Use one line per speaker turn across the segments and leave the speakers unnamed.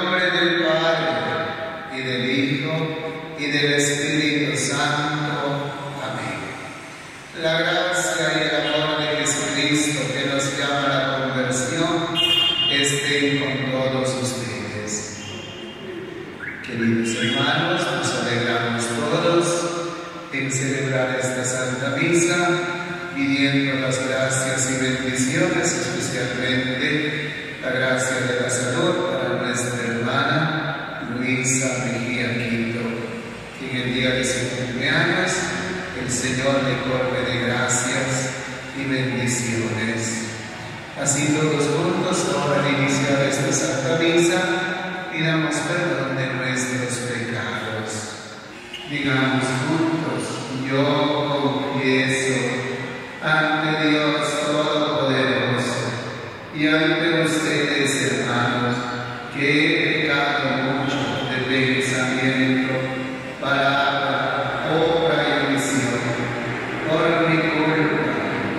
nombre del Padre, y del Hijo, y del Espíritu Santo. Amén. La gracia y el amor de Jesucristo, que nos llama a la conversión, estén con todos ustedes. Queridos hermanos, nos alegramos todos en celebrar esta Santa Misa, pidiendo las gracias y bendiciones, especialmente la gracia de la salud para nuestra hermana Luisa Mejía Quinto, que en el día de su cumpleaños el Señor le colme de gracias y bendiciones. Así todos juntos, ahora al iniciar esta Santa Misa, pidamos perdón de nuestros pecados. Digamos juntos: yo confieso ante Dios Todopoderoso y ante ustedes, hermanos, que he pecado mucho de pensamiento, palabra, obra y omisión, por mi culpa,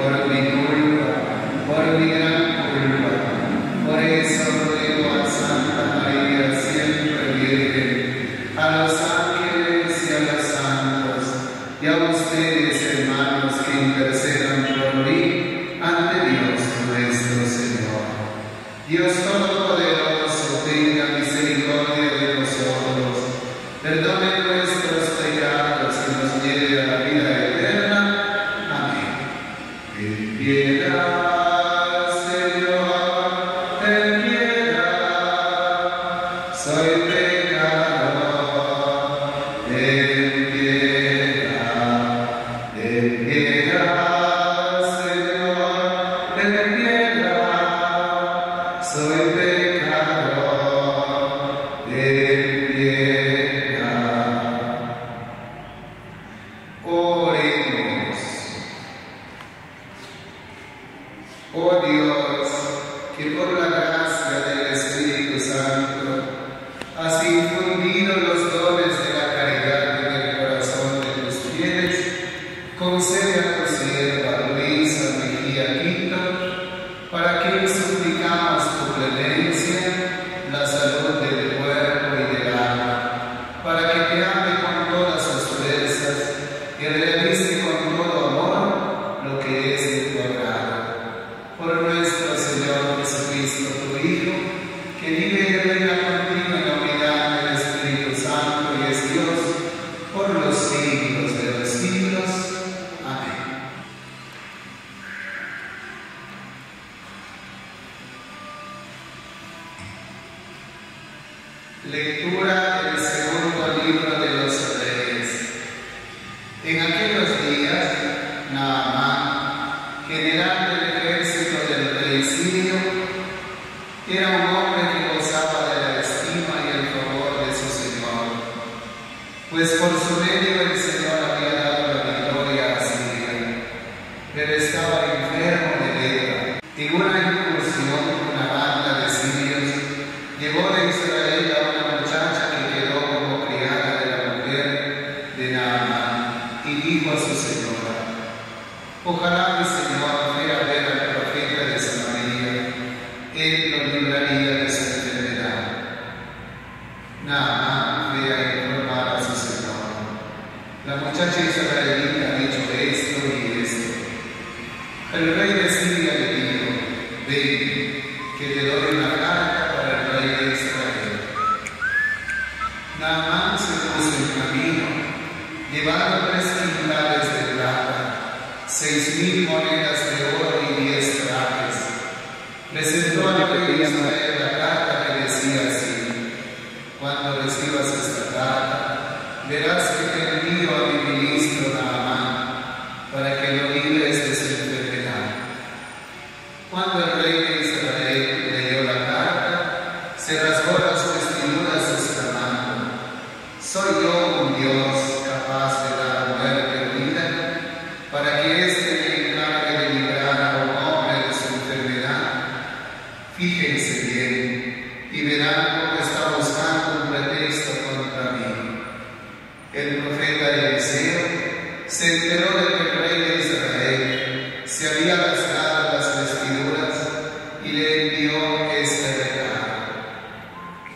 por mi gran culpa. Por eso ruego a Santa María, siempre Virgen, a los ángeles y a los santos, y a ustedes, hermanos, que intercedan por mí ante Dios nuestro Señor. Dios Todopoderoso, tenga misericordia de nosotros, perdone nuestros pecados y nos lleve a la vida eterna. Amén. Ten piedad, Señor, ten piedad, soy pecador, ten piedad, ten piedad, Señor, ten piedad, soy pecador, ten piedad. Oremos. Oh Dios, que por la gracia del Espíritu Santo has infundido los dones de la caridad en el corazón de tus fieles, concede a tu sierva Luisa Mejía Quinto, para quien suplicamos tu clemencia, la salud del cuerpo y del alma, para que te ame con todas sus fuerzas y realice con todo amor lo que es de tu agrado. Por nuestro Señor Jesucristo, tu Hijo, que vive y reina contigo en la unidad del Espíritu Santo y es Dios por los siglos de los siglos. Amén. Lectura del segundo libro de los Reyes. En aquellos días, Naamán, general del ejército del rey sirio, era un hombre que gozaba de la estima y el favor de su Señor, pues por su medio el Señor había dado la victoria a Siria, pero estaba enfermo de lepra. En una incursión, una banda de sirios llevó de Israel a una muchacha que quedó como criada de la mujer de Naamán, y dijo a su señora: ojalá mi señor fuera a ver al profeta de Samaria, él lo libraría de su enfermedad. Naamán fue a informar a su señor: la muchacha israelita ha dicho esto y esto. El rey de Siria le dijo: ven, que te doy una carta para el rey de Israel. Naamán se puso en camino, llevando 3 quintales de plata, 6.000 monedas de oro y 10 trajes. Presentó al rey de Israel la carta que decía así: cuando recibas esta carta, verás que te envío a mi ministro Naamán, para que lo libres de su enfermedad. Cuando el rey de Israel leyó la carta, se rasgó las vestiduras exclamando: ¿soy yo un Dios capaz de dar muerte o vida, para que éste me encargue de librar a un hombre de su enfermedad? Fíjense bien y verán cómo está buscando un pretexto contra mí. El profeta Eliseo se enteró de que el rey de Israel se había rasgado las vestiduras y le envió este recado: ¿por qué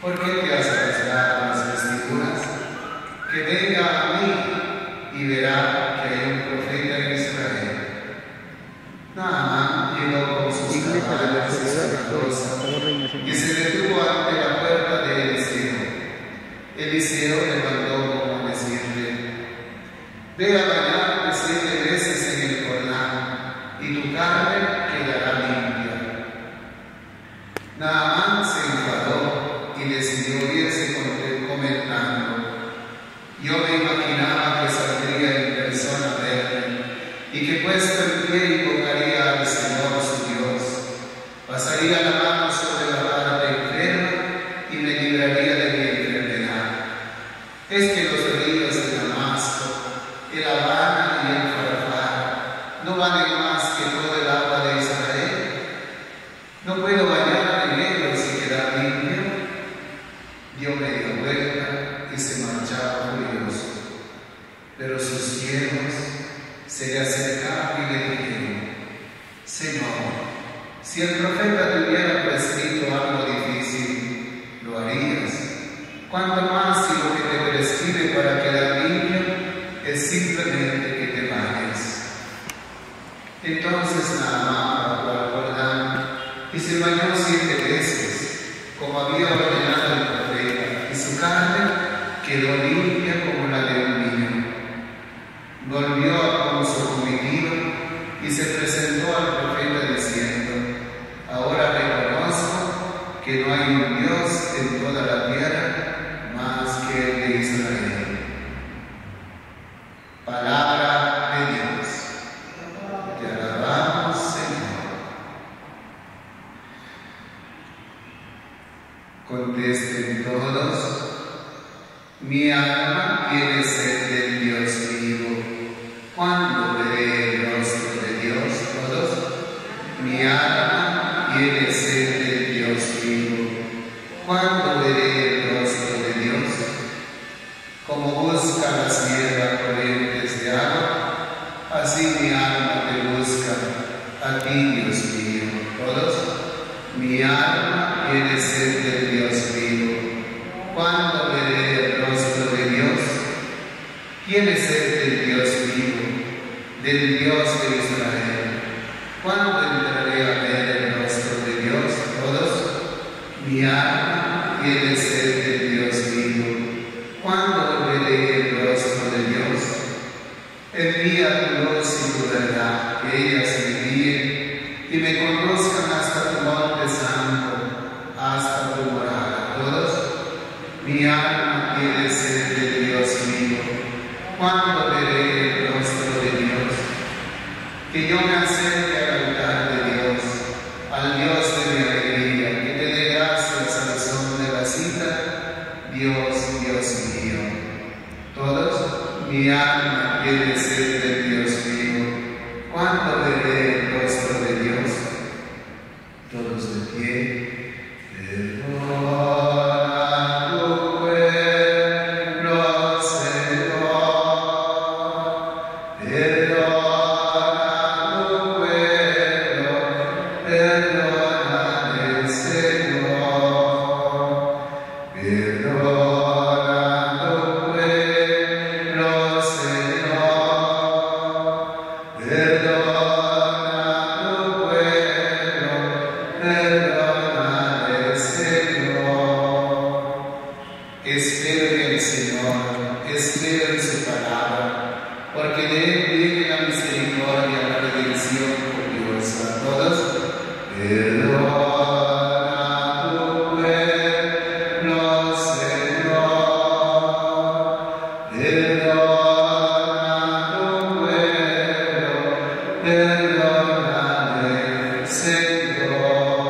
que has rasgado las vestiduras, que venga a mí y verá que hay un profeta en Israel. Naamán llegó con sus caballos y su carroza y se detuvo ante la puerta de Eliseo. Eliseo le mandó como decirle: ve a bañarte 7 veces en el Jordán y tu carne quedará limpia. Naamán se enfadó y decidió irse comentando: yo me imaginaba que saldría en persona a verme y que puesto en pie invocaría al Señor su Dios, pasaría la mano sobre la parte enferma y me libraría de mi enfermedad. Es que los ríos de Damasco, el Habana y el Farfar no valen más que todo el agua de Israel. No puedo bañarme en ellos y quedar limpio. Dio media vuelta y se marchaba furioso. Pero sus siervos se le acercaron y le dijeron: Señor, si el profeta te hubiera prescrito algo difícil, lo harías. Cuanto más si lo que te prescribe para quedar limpio es simplemente que te bañes. Entonces Naamán bajó al Jordán y se bañó 7 veces, como había ordenado el profeta, y su carne quedó limpia como la de un niño. Volvió con su comitiva y se presentó al profeta diciendo: ahora reconozco que no hay un Dios en toda la tierra más que el de Israel. Palabra de Dios. Te alabamos, Señor. Contesten todos: mi alma tiene sed del Dios vivo. ¿Cuándo veré el rostro de Dios? Todos: mi alma tiene sed del Dios vivo. ¿Cuándo veré el rostro de Dios? Como busca la sierva corrientes de agua, así mi alma te busca, a ti, Dios mío. Todos: mi alma tiene sed del Dios vivo. ¿Cuándo veré el rostro de Dios? ¿Quién es el Dios vivo, del Dios de Israel? ¿Cuándo entraré a ver el rostro de Dios? Todos: mi alma tiene sed del Dios vivo. ¿Cuándo veré el rostro de Dios? Envía tu luz y tu verdad, que ellas me guíen y me conduzcan hasta tu monte santo, hasta tu morada. Todos: mi alma tiene sed del Dios vivo. ¿Cuándo veré el rostro de Dios? Que yo me acerque al altar de Dios, al Dios de mi alegría, que te dé gracias al son de la cita. Dios, Dios mío. Todos: mi alma tiene sed del Dios vivo. ¿Cuándo veré el rostro de Dios? Todos de pie. Perdona tu pueblo, Señor. Perdona tu pueblo, perdóname, Señor. Perdona tu pueblo, Señor. Perdona tu pueblo, perdóname, Señor. Espero en el Señor, espero en su palabra, porque de él viene la misericordia, la redención gloriosa. Todos: perdona tu pueblo, Señor. Perdona tu pueblo, perdóname, Señor.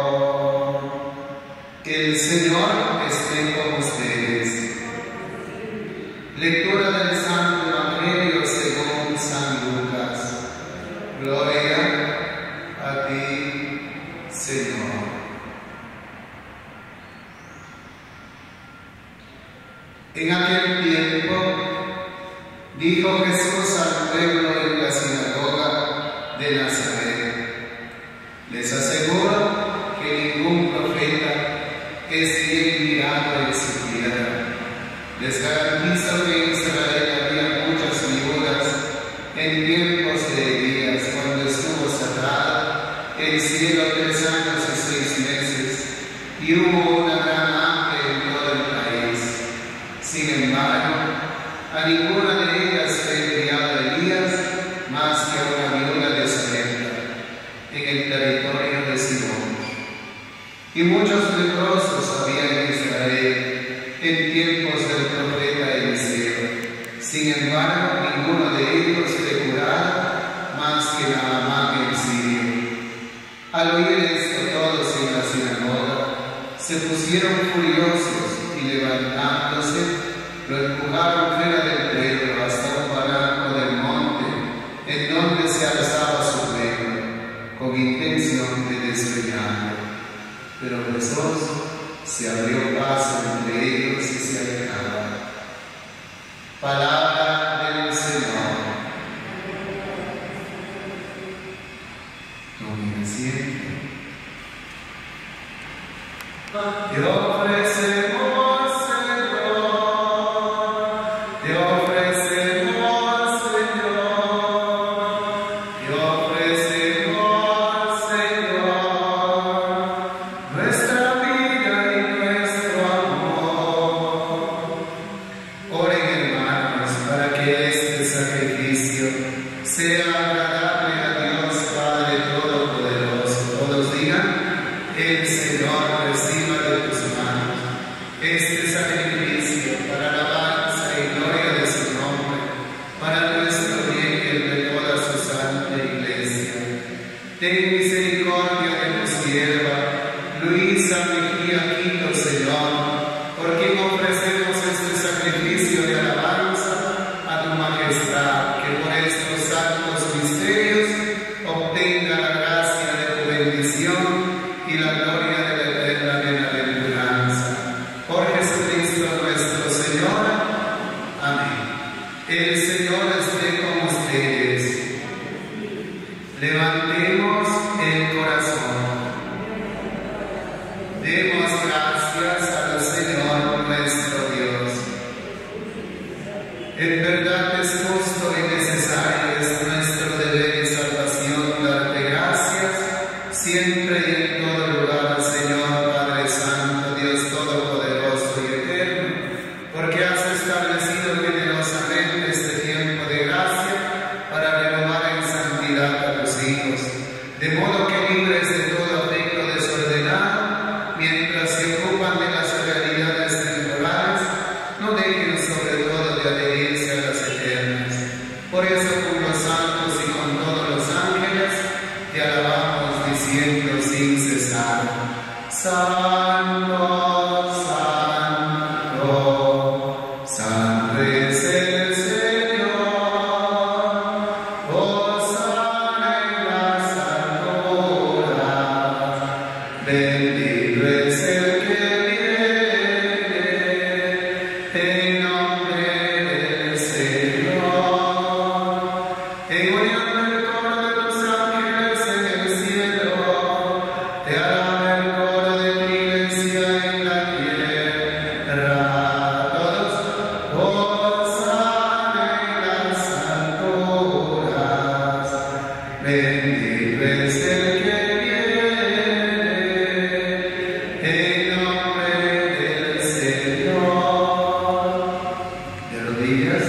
El Señor esté con ustedes. Lectura del Santo Evangelio según San Lucas. Gloria a ti, Señor. En aquel tiempo dijo Jesús al pueblo en la sinagoga de Nazaret: les aseguro que ningún profeta es bien mirado en su tierra. Les garantizo que en Israel había muchas viudas en tiempos de Elías, cuando estuvo cerrado el cielo 3 años y 6 meses, y hubo una gran hambre en todo el país. Sin embargo, a ninguna de ellas fue enviado Elías, más que a una viuda de Sarepta, en el territorio de Sidón. Y muchos leprosos había en Israel en tiempos del profeta Eliseo. Sin embargo, ninguno de ellos fue curado, más que Naamán el sirio. Al oír esto, todos en la sinagoga se pusieron furiosos y, levantándose, lo empujaron fuera del pueblo hasta un barranco del monte, en donde se alzaba su pueblo, con intención de desollarlo. Pero Jesús se abrió paso entre ellos y se alejaba. Palabra del Señor. Tomen asiento. Te ofrecemos, Señor, te ofrecemos, Señor, te ofrecemos, Señor, nuestra vida y nuestro amor. Oren, hermanos, para que este sacrificio sea agradable a Dios Padre Todopoderoso. Todos digan: el Señor reciba de tus manos este sacrificio para alabanza y gloria de su nombre, para nuestro bien y el de toda su santa Iglesia. Ten misericordia de tu sierva Luisa Mejía Quito, Señor, por quien ofrecemos este sacrificio de alabanza a tu majestad, que por estos santos misterios obtenga la gracia de tu bendición y la gloria de la eterna bienaventuranza. Por Jesucristo nuestro Señor. Amén. El Señor esté con ustedes. Levantemos el corazón. Demos gracias al Señor nuestro Dios. En verdad es justo y necesario, es nuestro deber y salvación darte gracias siempre y en todo lugar, Señor Padre Santo, Dios Todopoderoso y Eterno, porque has establecido generosamente este tiempo de gracia para renovar en santidad a tus hijos, de modo que libres de todo afecto desordenado, mientras se ocupan de las realidades temporales, no dejen sobre todo de adherirse a las eternas. Por eso, con los santos y con todos los ángeles, te alabamos diciendo sin cesar: Santo, Santo, Santo es el Señor, hosana en las alturas, bendito es el que viene en nombre del Señor. En unión del coro de los ángeles en el cielo, te alaba el coro de tu iglesia en la tierra. Todos, hosana en las alturas, bendito es el que viene en nombre del Señor. De rodillas.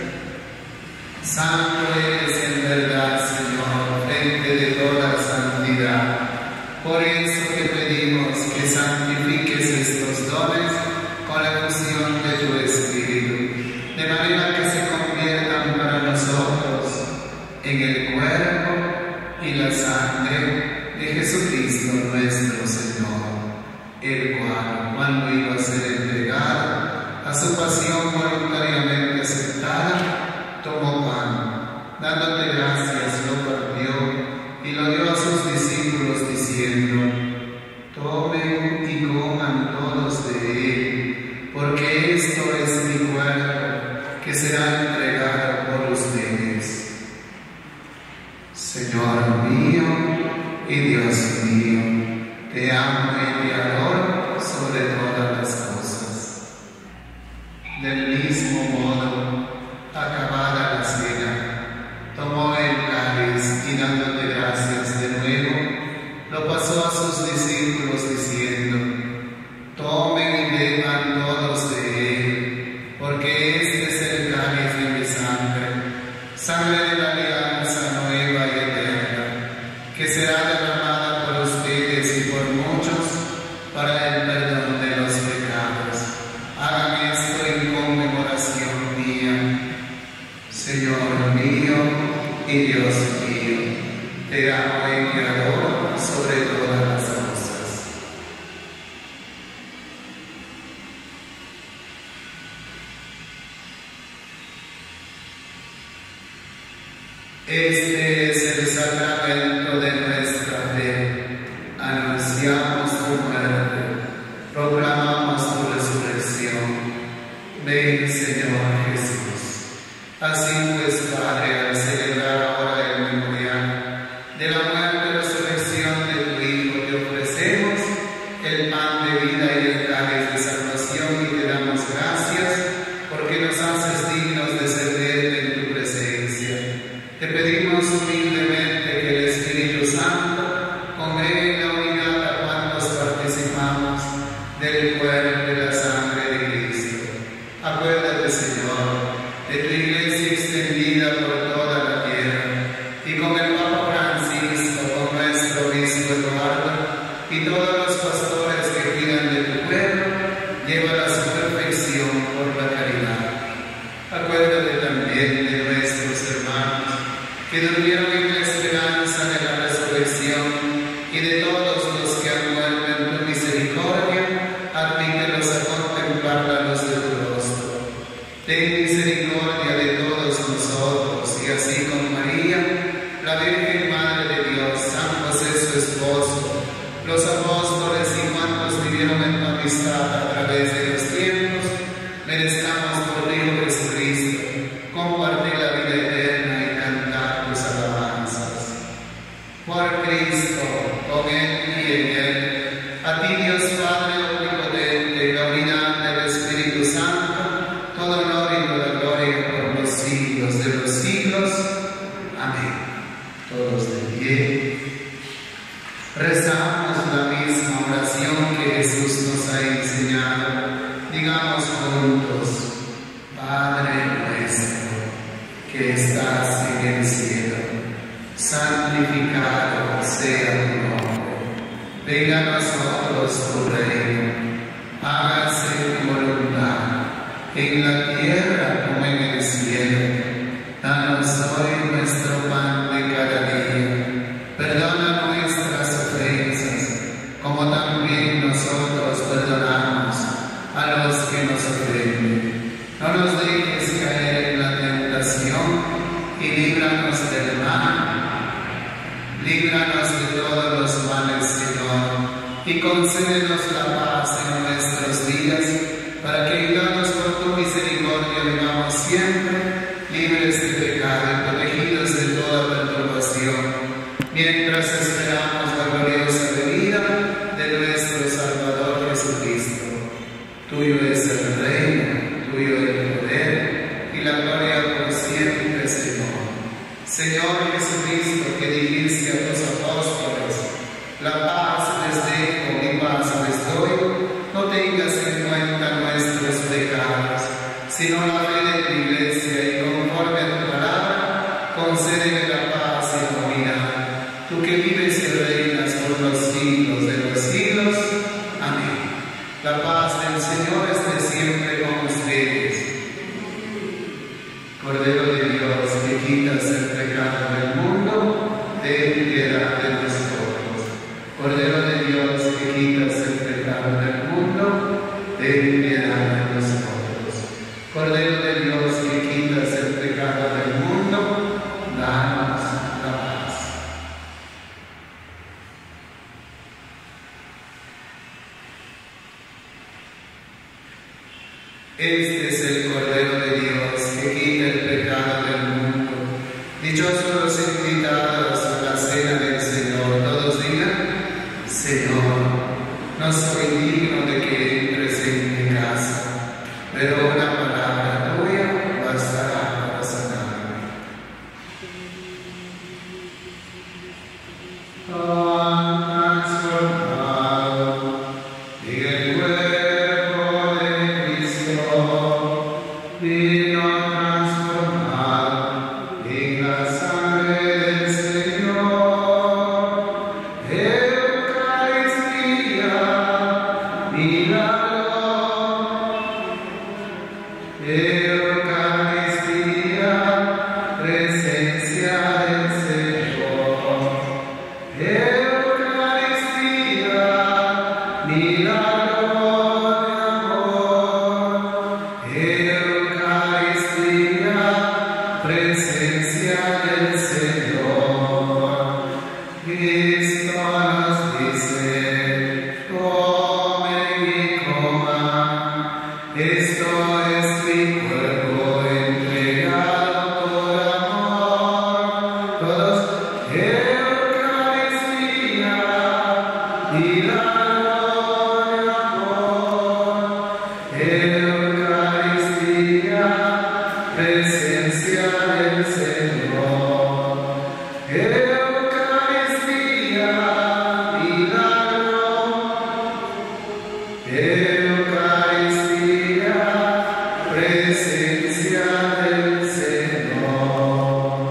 Santo eres en verdad, Señor, fuente de toda santidad. Por eso te pedimos que santifiques estos dones con la fusión de tu Espíritu, de manera que se conviertan para nosotros en el cuerpo y la sangre de Jesucristo nuestro Señor, el cual, cuando iba a ser entregado a su pasión voluntariamente aceptada, tomó pan, dándote gracias, lo partió y lo dio a sus discípulos diciendo: tomen y coman todos de él, porque esto es mi cuerpo que será entregado por ustedes. Señor mío y Dios mío, te amo y te adoro sobre todas las cosas. Del mismo modo, acabada la cena, tomó el cáliz y dándote gracias de nuevo, lo pasó a sus discípulos diciendo: tomen y beban todos de él, porque este es el cáliz de mi sangre, sangre de la alianza nueva y eterna, que será derramada por ustedes y por muchos para el perdón de los pecados. Hagan esto en conmemoración mía. Señor mío y Dios mío, te amo y te adoro sobre todas las cosas. Este es el sacramento de nuestra fe. Anunciamos tu muerte, proclamamos tu resurrección. Ven, Señor Jesús. Así pues, Padre, al celebrar ahora el memorial de la muerte y resurrección de tu Hijo, te ofrecemos el pan de vida y el cáliz de salvación y te damos gracias porque nos haces dignos de servirte en tu presencia. Te pedimos humildemente que el Espíritu Santo congregue en la unidad a cuantos participamos del cuerpo y la sangre de Cristo. Acuérdate, Señor, de tu Iglesia extendida por toda la tierra, y con el Papa Francisco, con nuestro obispo Eduardo, y todos los pastores que cuidan de tu pueblo, llévala a su perfección por la caridad. Acuérdate también de nuestros hermanos que durmieron en la esperanza de la resurrección, y de todos los que han muerto en tu misericordia, admítelos a contemplar la luz de tu rostro. Ten misericordia de todos nosotros, y así con María, la Virgen Madre de Dios, San José su esposo, los apóstoles y cuantos vivieron en tu amistad a través de los tiempos, merezcamos por tu Hijo Jesucristo compartir la vida eterna y cantar tus alabanzas. Por Cristo, con Él y en Él, a ti Dios Padre omnipotente, en la unidad del Espíritu Santo, todo honor y toda gloria por los siglos de los siglos. Amén. Todos de pie. Rezamos la misma oración que Jesús nos ha enseñado. Digamos juntos: Padre nuestro, que estás en el cielo, santificado sea tu nombre. Venga a nosotros tu reino. Hágase tu voluntad, en la tierra como en el cielo. Danos hoy nuestro pan de cada día. Perdona nuestras ofensas, como también nosotros perdonamos a los que nos ofenden. No nos dejes caer en la tentación y líbranos del mal. Líbranos de todos los males, Señor, y concédenos la paz en nuestros días, para que, guiados por tu misericordia, vivamos siempre libres de pecado y protegidos de toda perturbación, mientras esperamos la gloriosa venida de nuestro Salvador Jesucristo. Tuyo es el reino, tuyo el poder y la gloria por siempre, Señor. Señor Jesucristo, que dijiste a tus apóstoles: la paz les dejo, mi paz les doy, no tengas en cuenta nuestros pecados, sino la fe de tu Iglesia, y conforme a tu palabra, concédele la paz y la unidad. Tú que vives y reinas por los siglos de los siglos. Amén. La paz del Señor esté siempre con ustedes. Cordero de Dios, que quitas el pecado del mundo, ten piedad de nosotros. Cordero de Dios, que quitas el pecado del mundo, ten piedad de nosotros. Cordero de Dios, que quitas el pecado del mundo, danos la paz. Este es el Cordero de Dios que quita el pecado del mundo. Dichosos los invitados a la cena del Señor. Todos digan: Señor, no soy digno de que entres en mi casa, pero una palabra Eucaristía, presencia del Señor. Eucaristía, milagro de amor. Eucaristía, presencia del Señor. Cristo nos dice: comen y coman, esto es mi cuerpo entregado por amor. Todos, Eucaristía, milagro de amor. Eucaristía, presencia del Señor. Eucaristía, milagro. Eucaristía, presencia del Señor.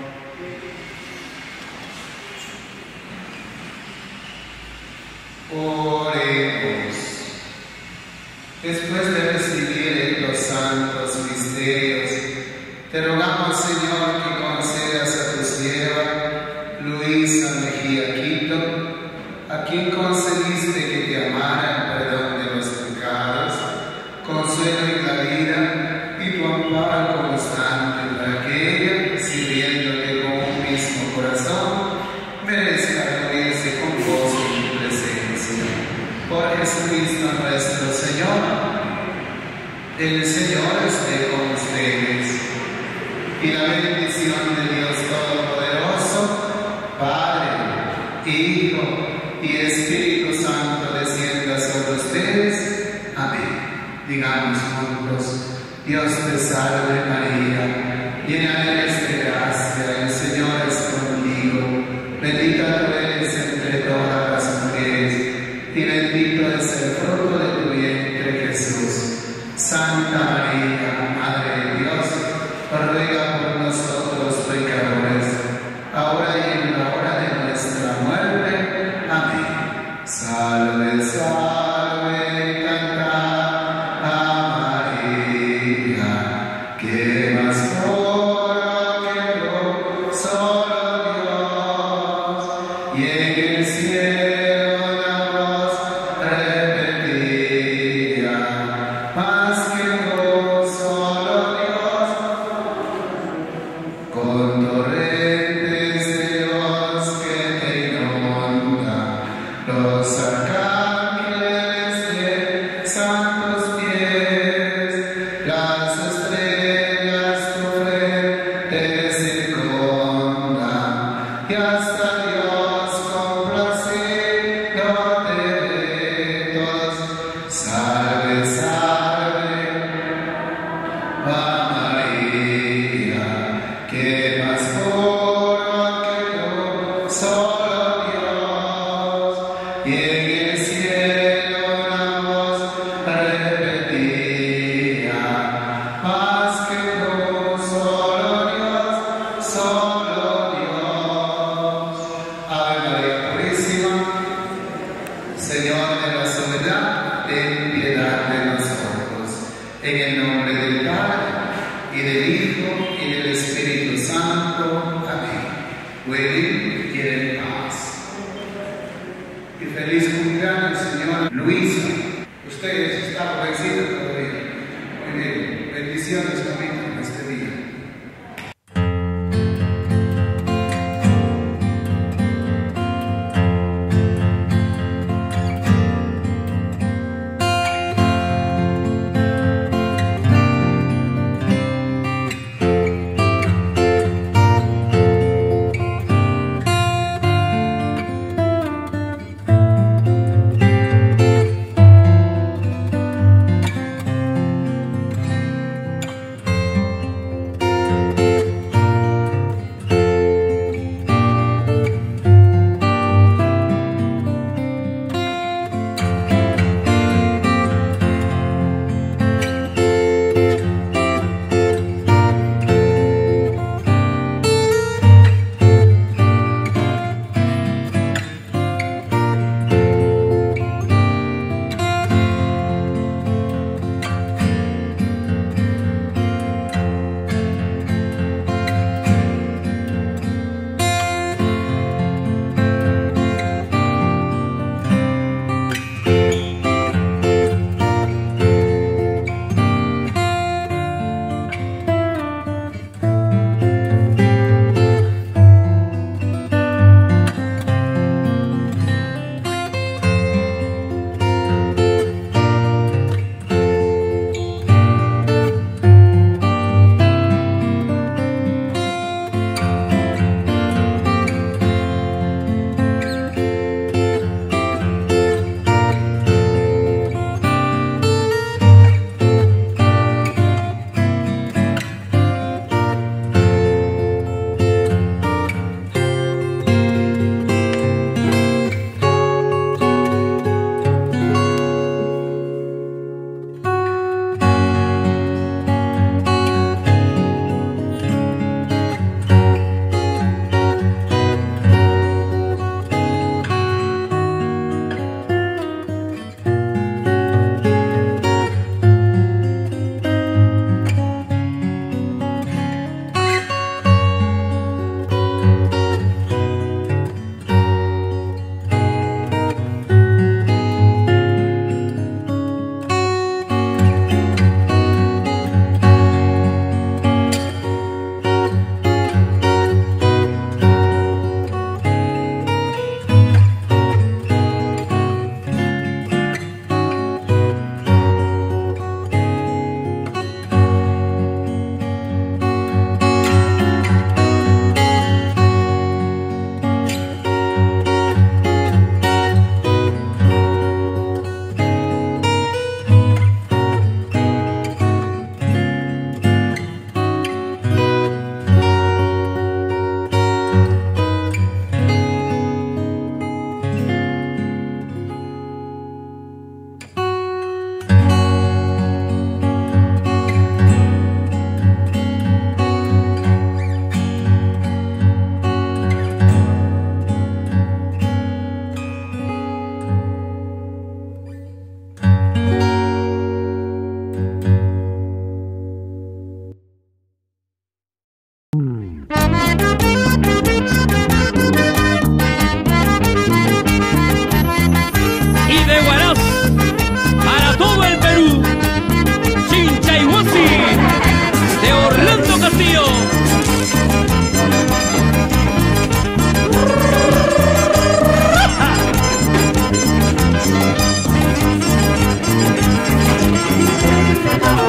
Oremos. Después de recibir los santos misterios, te rogamos, Señor, que concedas a tu sierva Luisa Mejía Quito, a quien concediste que te amara en perdón de los pecados, consuelo en la vida y tu amparo constante, para que ella, sirviéndote con un mismo corazón, merezca reunirse con vos en tu presencia. Por Jesucristo nuestro Señor. El Señor esté con ustedes. Y la bendición de Dios Todopoderoso, Padre, Hijo y Espíritu Santo, descienda sobre ustedes. Amén. Digamos juntos: Dios te salve María, llena eres de gracia, el Señor es contigo. Bendita tú eres entre todas las mujeres, y bendito es el fruto de tu vientre, Jesús. Santa María, Madre de Dios, ruega por nosotros pecadores, ahora y en la hora de nuestra muerte. Amén. Salve, salve, cantad a María, que más puro que yo, solo Dios, y en el cielo la voz repetía, más que vos, solo Dios, con torrentes de voz que te inundan, los arcángeles de santos pies, las estrellas tu frente circundan, y hasta Dios complacido te ve todos. Salve, salve, a María, que más puro que yo, solo Dios, y en el cielo una voz repetía, más que tú, solo Dios, solo Dios. Ave María Purísima, Señor de la soledad, ten piedad de nosotros. En el nombre del Padre, y del Hijo, y del Espíritu Santo. Amén. Pueden ir en paz. Y feliz cumpleaños, señora Luisa. Ustedes están jovencitos todavía. Muy bien. Bendiciones, mamita, en este día.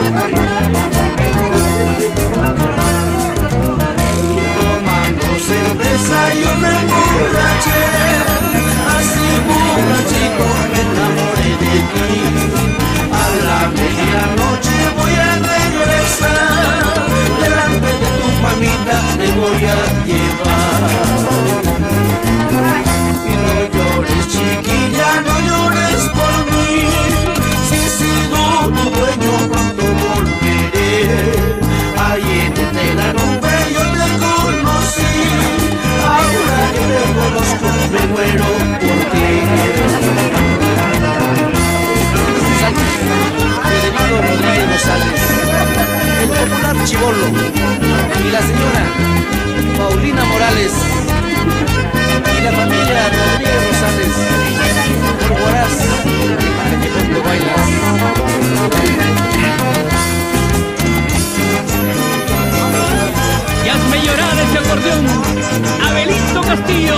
Tomando cerveza yo me emborraché, así borrachito me enamoré de ti. A la medianoche voy a regresar, delante de tu mamita te voy a llevar. Y no llores, chiquilla, no llores por mí, si he sido tu dueño pronto volveré. Ahí en la nube yo te conocí, ahora que te conozco me muero por ti. Federico Rodríguez Rosales, el popular chibolo, y la señora Paulina Morales, y la familia Rodríguez Rosales, por Huaraz, para que cuando bailas.
Y hazme llorar ese acordeón, Abelito Castillo.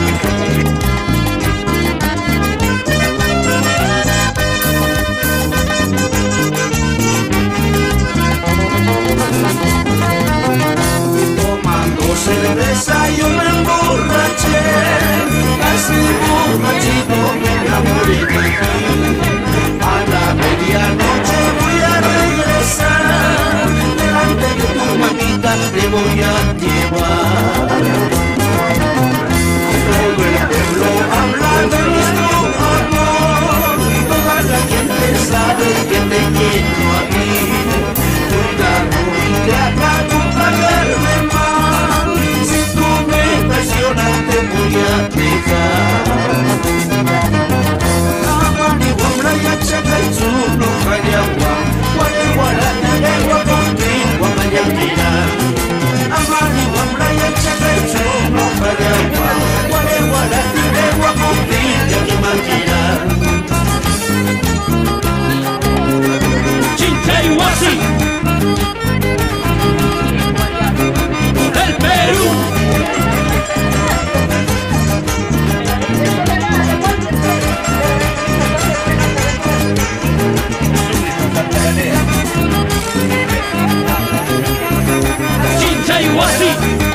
Tomando cerveza yo me emborraché, casi borrachito me enamoré de ti. A la medianoche voy a regresar, delante de tu mamita te voy a llevar. Todo el pueblo habla de nuestro amor, toda la gente sabe que te quiero a ti. Cuidado y trata de pagarme mal, si tú me traicionas te voy a dejar. Amani wamraya chakaichu no kayawa, wale warata lewa contigo mayamira. Amani wamraya chakaichu no kayawa, wale warata lewa contigo mayamira.
Chinchayhuasi, del Perú. Chinchayhuasi.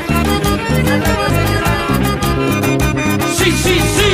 Sí, sí, sí.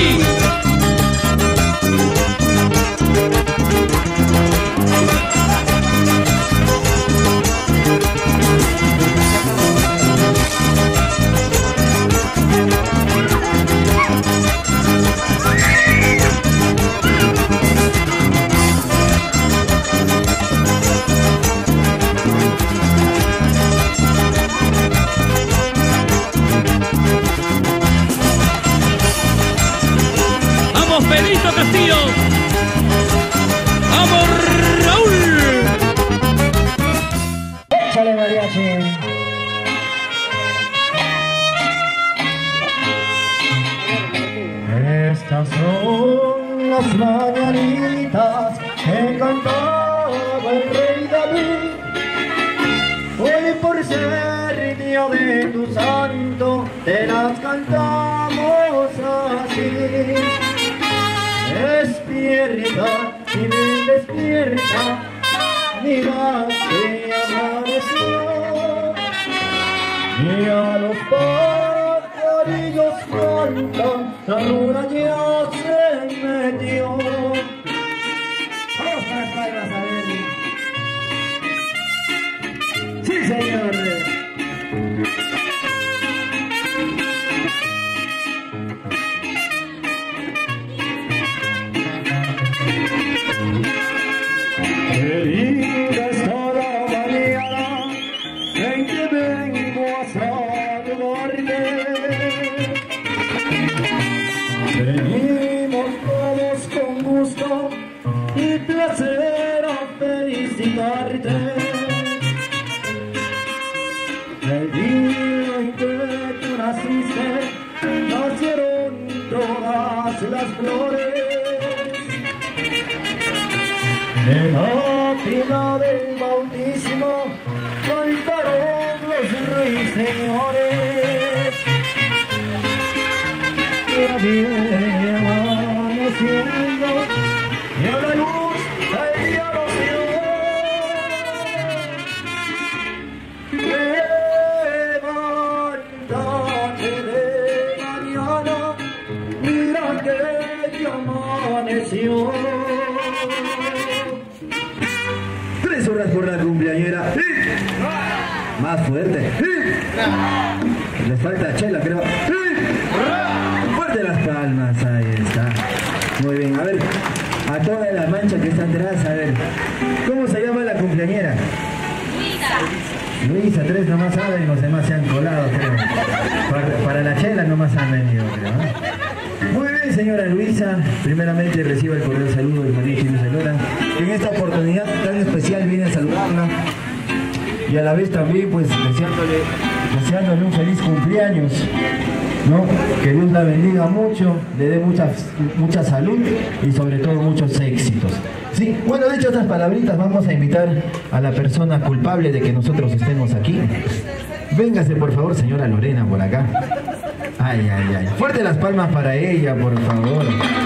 ¡Vamos, Pedrito Castillo! ¡Vamos, Raúl!
Échale, mariachi. Estas son las mañanitas que cantaba el rey David. Hoy por ser día de tu santo te las cantamos así. Despierta y bien despierta, mira que amaneció. Y a los pajarillos cantan, la luna ya se metió. Vamos para las palmas, a ver. Sí, señor. Querida, esta la mañana en que vengo a saludarte. Venimos todos con gusto y placer a felicitarte. El día en que tú naciste, nacieron todas las flores. En la pila del bautismo cantaron los ruiseñores. Ya viene amaneciendo y a la luz del día los dio. canción. 3 horas por la cumpleañera. Más fuerte. Les falta chela, creo. Fuerte las palmas, ahí está. Muy bien, a ver, a toda la mancha que está atrás, a ver. ¿Cómo se llama la cumpleañera? Luisa, 3 nomás saben y los demás se han colado, creo. Para la chela nomás han venido, creo, ¿no? Muy bien, señora Luisa. Primeramente reciba el cordial saludo del María Luisa Lora, que en esta oportunidad tan especial viene a saludarla. Y a la vez también, pues, deseándole un feliz cumpleaños, ¿no? Que Dios la bendiga mucho, le dé mucha salud y sobre todo muchos éxitos. Sí, bueno, dicho estas palabritas, vamos a invitar a la persona culpable de que nosotros estemos aquí. Véngase, por favor, señora Lorena, por acá. Ay, ay, ay. Fuerte las palmas para ella, por favor.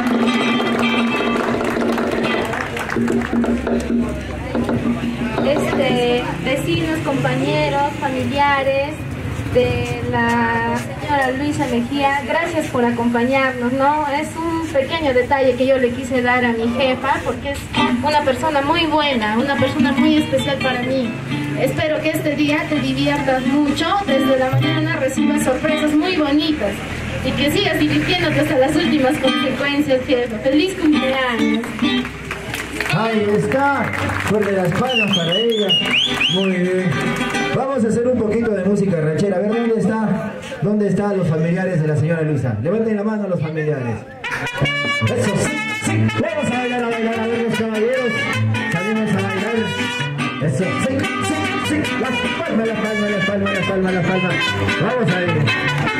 Vecinos, compañeros, familiares de la señora Luisa Mejía, gracias por acompañarnos, ¿no? Es un pequeño detalle que yo le quise dar a mi jefa, porque es una persona muy buena, una persona muy especial para mí. Espero que este día te diviertas mucho, desde la mañana recibas sorpresas muy bonitas y que sigas divirtiéndote hasta las últimas consecuencias, jefa. ¡Feliz cumpleaños!
Ahí está, fuerte las palmas para ella. Muy bien. Vamos a hacer un poquito de música ranchera. A ver, ¿dónde están los familiares de la señora Luisa? Levanten la mano los familiares. Eso, sí, sí. Vamos a bailar, a ver los caballeros. Salimos a bailar. Eso, sí, sí, sí. Las palmas, las palmas, las palmas, las palmas, las palmas. Vamos a ir.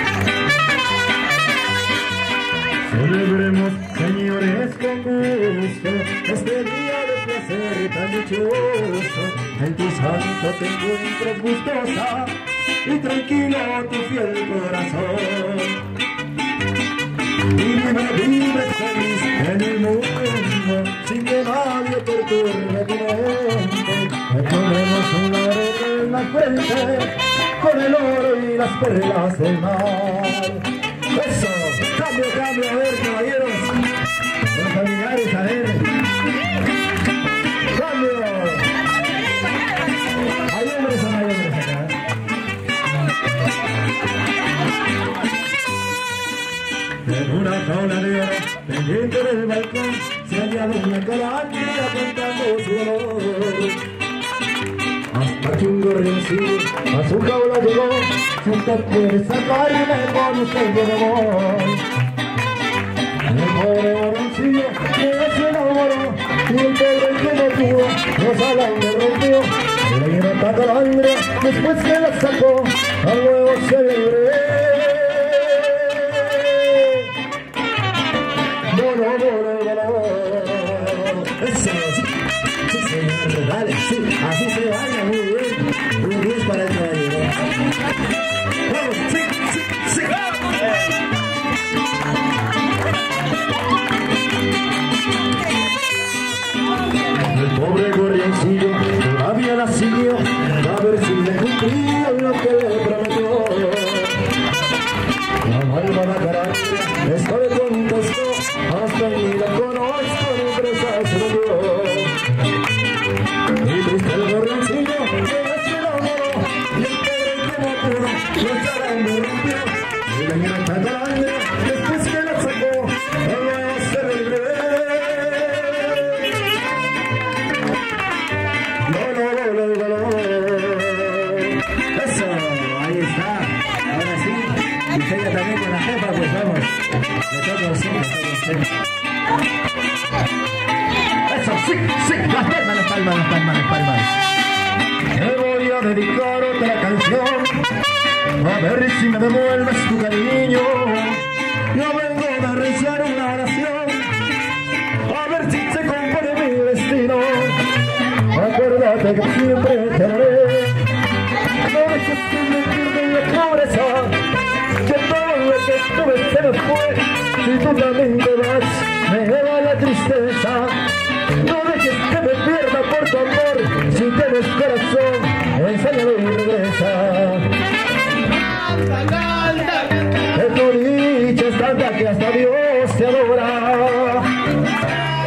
Celebremos, señores, con gusto este día de placer tan dichoso. En tu santo te encuentras gustosa y tranquilo tu fiel corazón. Y vive feliz en el mundo sin que nadie perturbe tu mente. Le ponemos un laurel en la frente con el oro y las perlas del mar. Eso. Cambio, a ver, caballeros, los familiares, a ver. Cambio. ¿Hay hombres o no hay hombres acá? En una jaula de oro, pendiente del balcón, se hallaba una calandria cantando su dolor. Hasta que un gorrioncillo a su jaula llegó. Si usted quiere sacarme con usted de amor. El pobre gorroncillo que se enamoró y el pobre que no tuvo los alambres rompió. Le dieron esta calandria después que la sacó a luego se libré. Eso, sí, sí señor, dale, sí, así se baila muy bien. Un 10 para el caballero. Vamos, sí, sí, sí. El pobre gorrioncillo todavía la siguió a ver si le cumplía lo que le prometió. La malvada carácter esta le contestó, hasta ni la conozco ni presa se lo dio. Y triste el gorrioncillo que se enamoró y el pobre que no pudo los alambres rompió. Y la niña calandria después que la sacó a luego se libré. Eso, ahí está. Ahora sí, y ella también con la jefa, pues vamos. Le toca a usted, le toca a usted. Eso, sí, sí, las palmas, las palmas, las palmas, las palmas. Te voy a dedicar otra canción, a ver si me devuelves tu cariño. Yo vengo a rezar una oración, a ver si se compone mi destino. Acuérdate que siempre te amaré, no dejes que me pierda en la pobreza, que todo lo que tuve se me fue. Si tú también te vas, me lleva la tristeza. No dejes que me pierda por tu amor, si tienes corazón, enséñalo y regresa. Que tu dicha es tanta que hasta Dios te adora.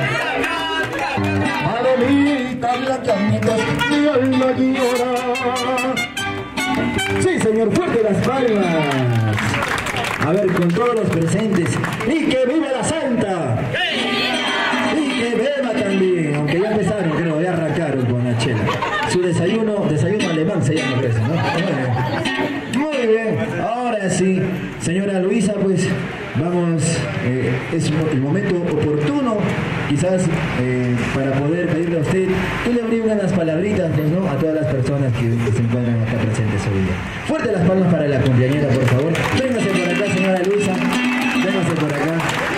llorar. Sí, señor, fuerte las palmas. A ver, con todos los presentes. ¡Y que viva la Santa! Y que beba también, aunque ya empezaron, creo, ya arrancaron con la chela. Su desayuno alemán se llama eso, ¿no? Muy bien, ahora sí, señora Luisa, pues vamos, es el momento oportuno, quizás para poder pedirle a usted que le brindan las palabritas, pues, ¿no? A todas las personas que se encuentran acá presentes hoy día. Fuerte las palmas para la cumpleañera, por favor. Véngase por acá, señora Luisa, véngase por acá.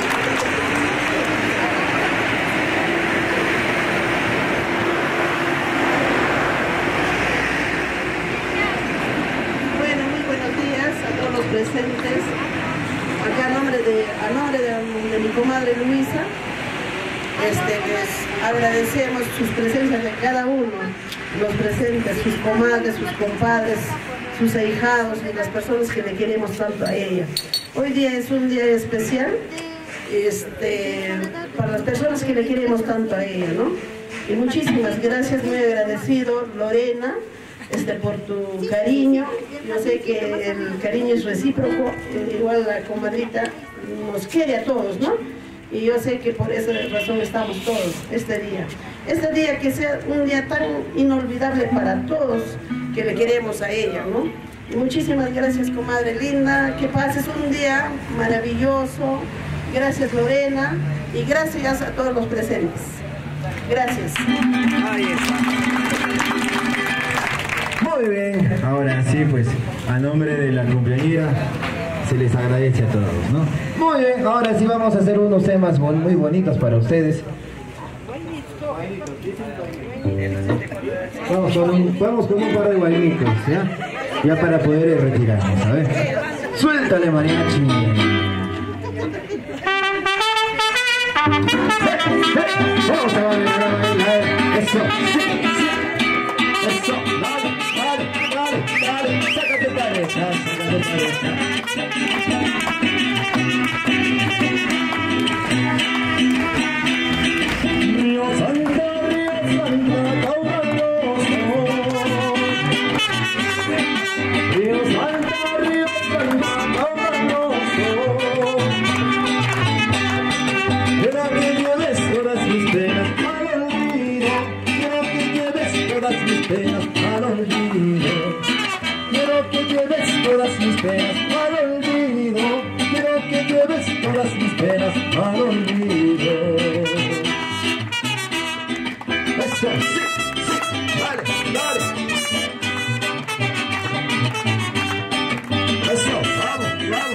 Presentes acá a nombre de mi comadre Luisa, les agradecemos sus presencias de cada uno, los presentes, sus comadres, sus compadres, sus ahijados y las personas que le queremos tanto a ella. Hoy día es un día especial para las personas que le queremos tanto a ella, ¿no? Y muchísimas gracias, muy agradecido, Lorena, por tu cariño. Yo sé que el cariño es recíproco, igual la comadrita nos quiere a todos, ¿no? Y yo sé que por esa razón estamos todos este día que sea un día tan inolvidable para todos que le queremos a ella, ¿no? Y muchísimas gracias, comadre linda, que pases un día maravilloso. Gracias, Lorena, y gracias a todos los presentes. Gracias.
Ahí está. Muy bien, ahora sí, pues a nombre de la cumpleañera se les agradece a todos, ¿no? Muy bien, ahora sí vamos a hacer unos temas muy bonitos para ustedes. Vamos con un par de bailicos, ya para poder retirarnos, a ver. Suéltale, mariachi. Vamos a bailar, eso, eso, dale, sácate pareja, Río Santa, caudaloso. Río Santa, caudaloso. Quiero que lleves todas mis penas al olvido. Quiero que lleves todas mis penas al olvido. Quiero que lleves todas mis penas al olvido. Quiero que lleves todas mis penas al olvido. Eso, sí, dale. Eso, vamos.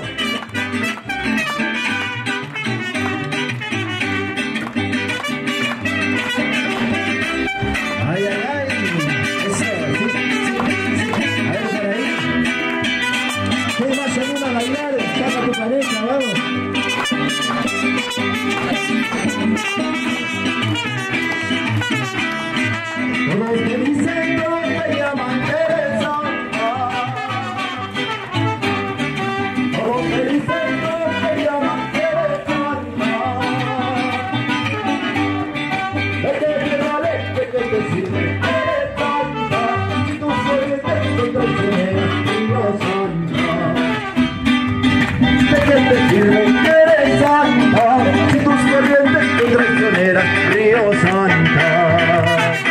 Ay, eso, sí. A ver, por ahí. ¿Qué más se anima a bailar? Saca tu pareja, vamos. Todos me dicen que me llaman Teresa. Todos me dicen que me llaman Teresa. De que te vale, de que te sirve Teresa. Si tú soy de traicionera, Dios santa. De que te sirve Teresa. Si tus corrientes son traicioneras, Río Santa.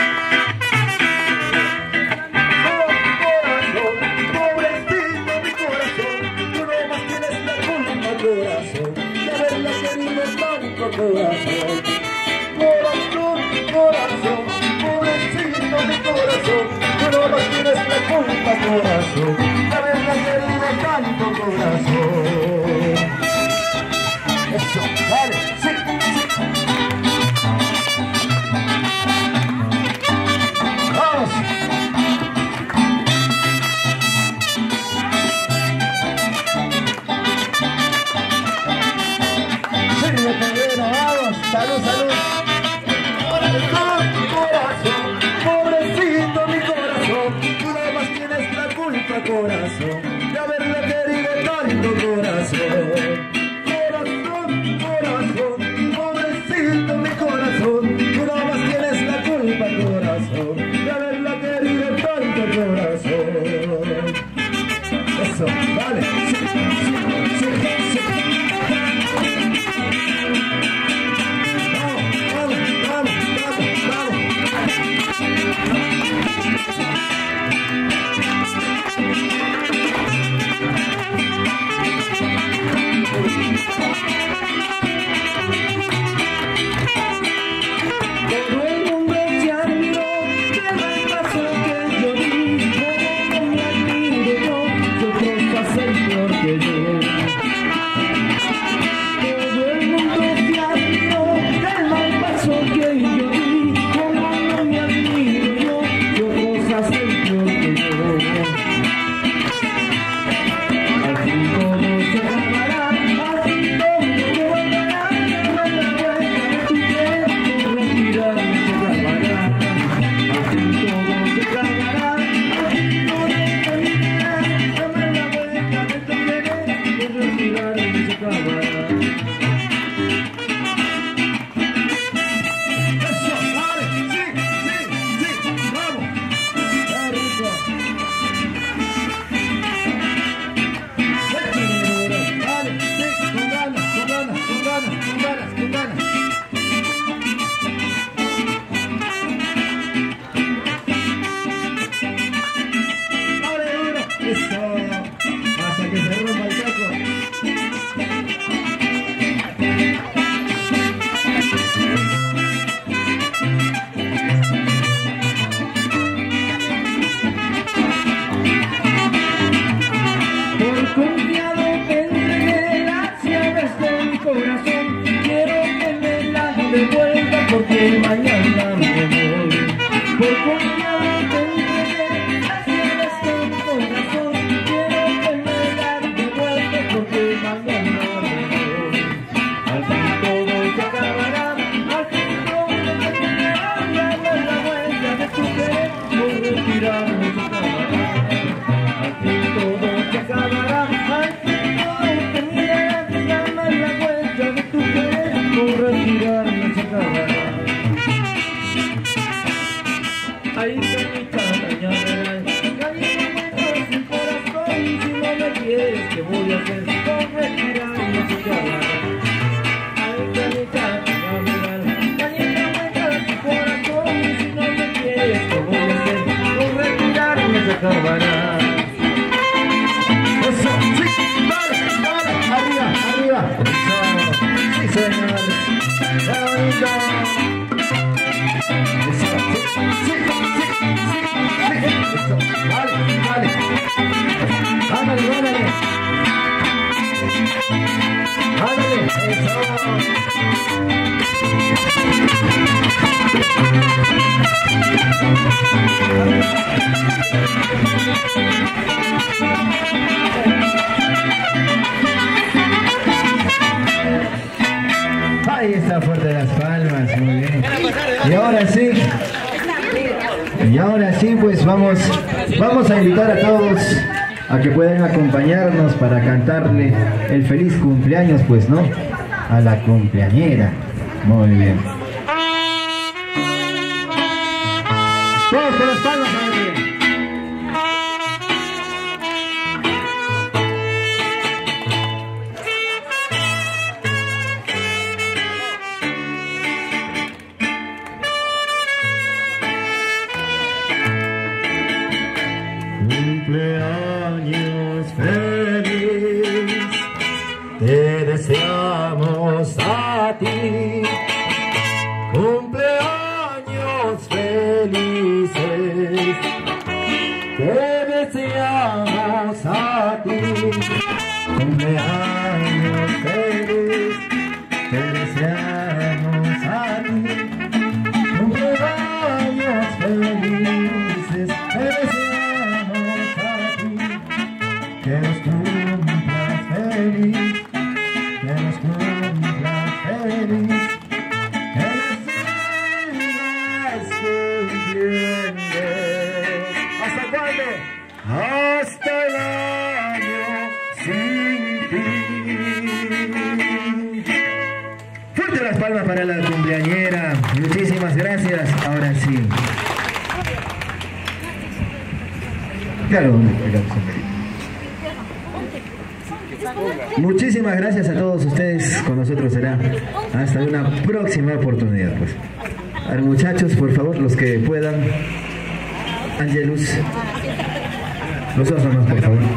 Corazón, pobrecito mi corazón, tú no más tienes la culpa, corazón, de haberla querido tanto, corazón. Eso, dale, sí. Vamos. Sírvete bien, vamos, salud. Pobrecito mi corazón, tú no más tienes la culpa, corazón, de haberla querido tanto, corazón. Corazón, pobrecito mi corazón, tú no más tienes la culpa, corazón, de haberla querido tanto. Eso. Hasta que se rompa el taco.
Por confiado te entregué las llaves de mi corazón. Quiero que me las devuelva porque mañana me voy. Por confiado te entregué las llaves de mi corazón. Quiero que me las devuelva porque mañana me voy. Al fin todo se acabará, al fin todo se terminará. Dame la vuelta de tu querer, por retirarme se acabará. Al fin todo se acabará, al fin todo terminará. Dame la vuelta de tu querer, por retirarme se acabará. Ahí está mi cara, ya verás. Nadie me muestra sin corazón. Y si no me quieres, ¿qué voy a hacer? Por retirarme se acabará. Ahí está mi cara, ya verás. Nadie me muestra sin corazón. Y si no me quieres, ¿qué voy a hacer? Por retirarme se acabará.
Eso, sí, vale, vale, arriba, arriba. Eso, sí, señor. ¡Qué bonito! Eso, sí, sí, sí, sí, eso, vale, vale. Ándale, ándale. Ándale, eso. Ahí está fuerte las palmas, muy bien. Y ahora sí, pues vamos a invitar a todos a que puedan acompañarnos para cantarle el feliz cumpleaños, pues, ¿no? A la cumpleañera. Muy bien. Todos con las palmas, madre.
Cumpleaños feliz, te deseamos a ti. Cumpleaños felices, te deseamos a ti. Cumpleaños feliz, te deseamos a ti. Cumpleaños felices, te deseamos a ti. Que los cumplas feliz, que los cumplas feliz, que los sigas cumpliendo. ¿Hasta cuándo? Hasta el año sin fin. Fuerte las palmas para la cumpleañera. Muchísimas gracias. Ahora sí. Claro, muchísimas gracias a todos ustedes. Con nosotros será hasta una próxima oportunidad, pues. A ver, muchachos, por favor, los que puedan. Angelus, los dos nomás, por favor.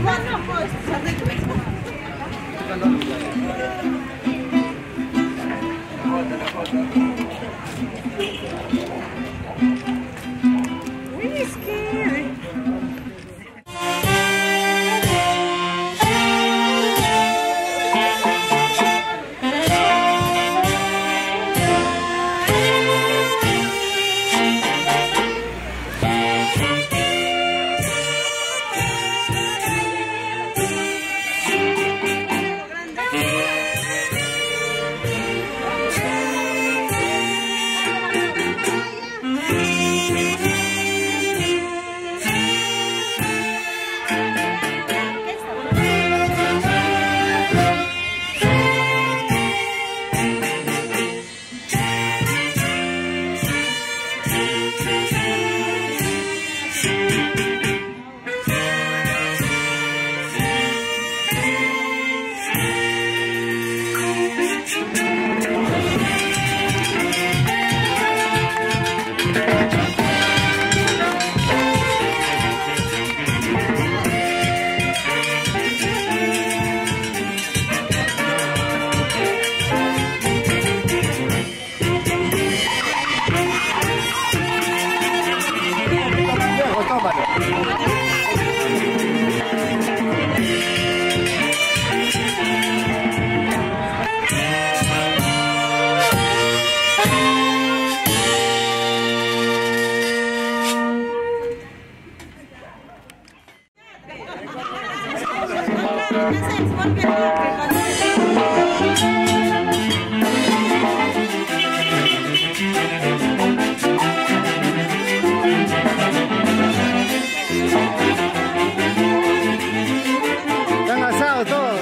Están asados todos.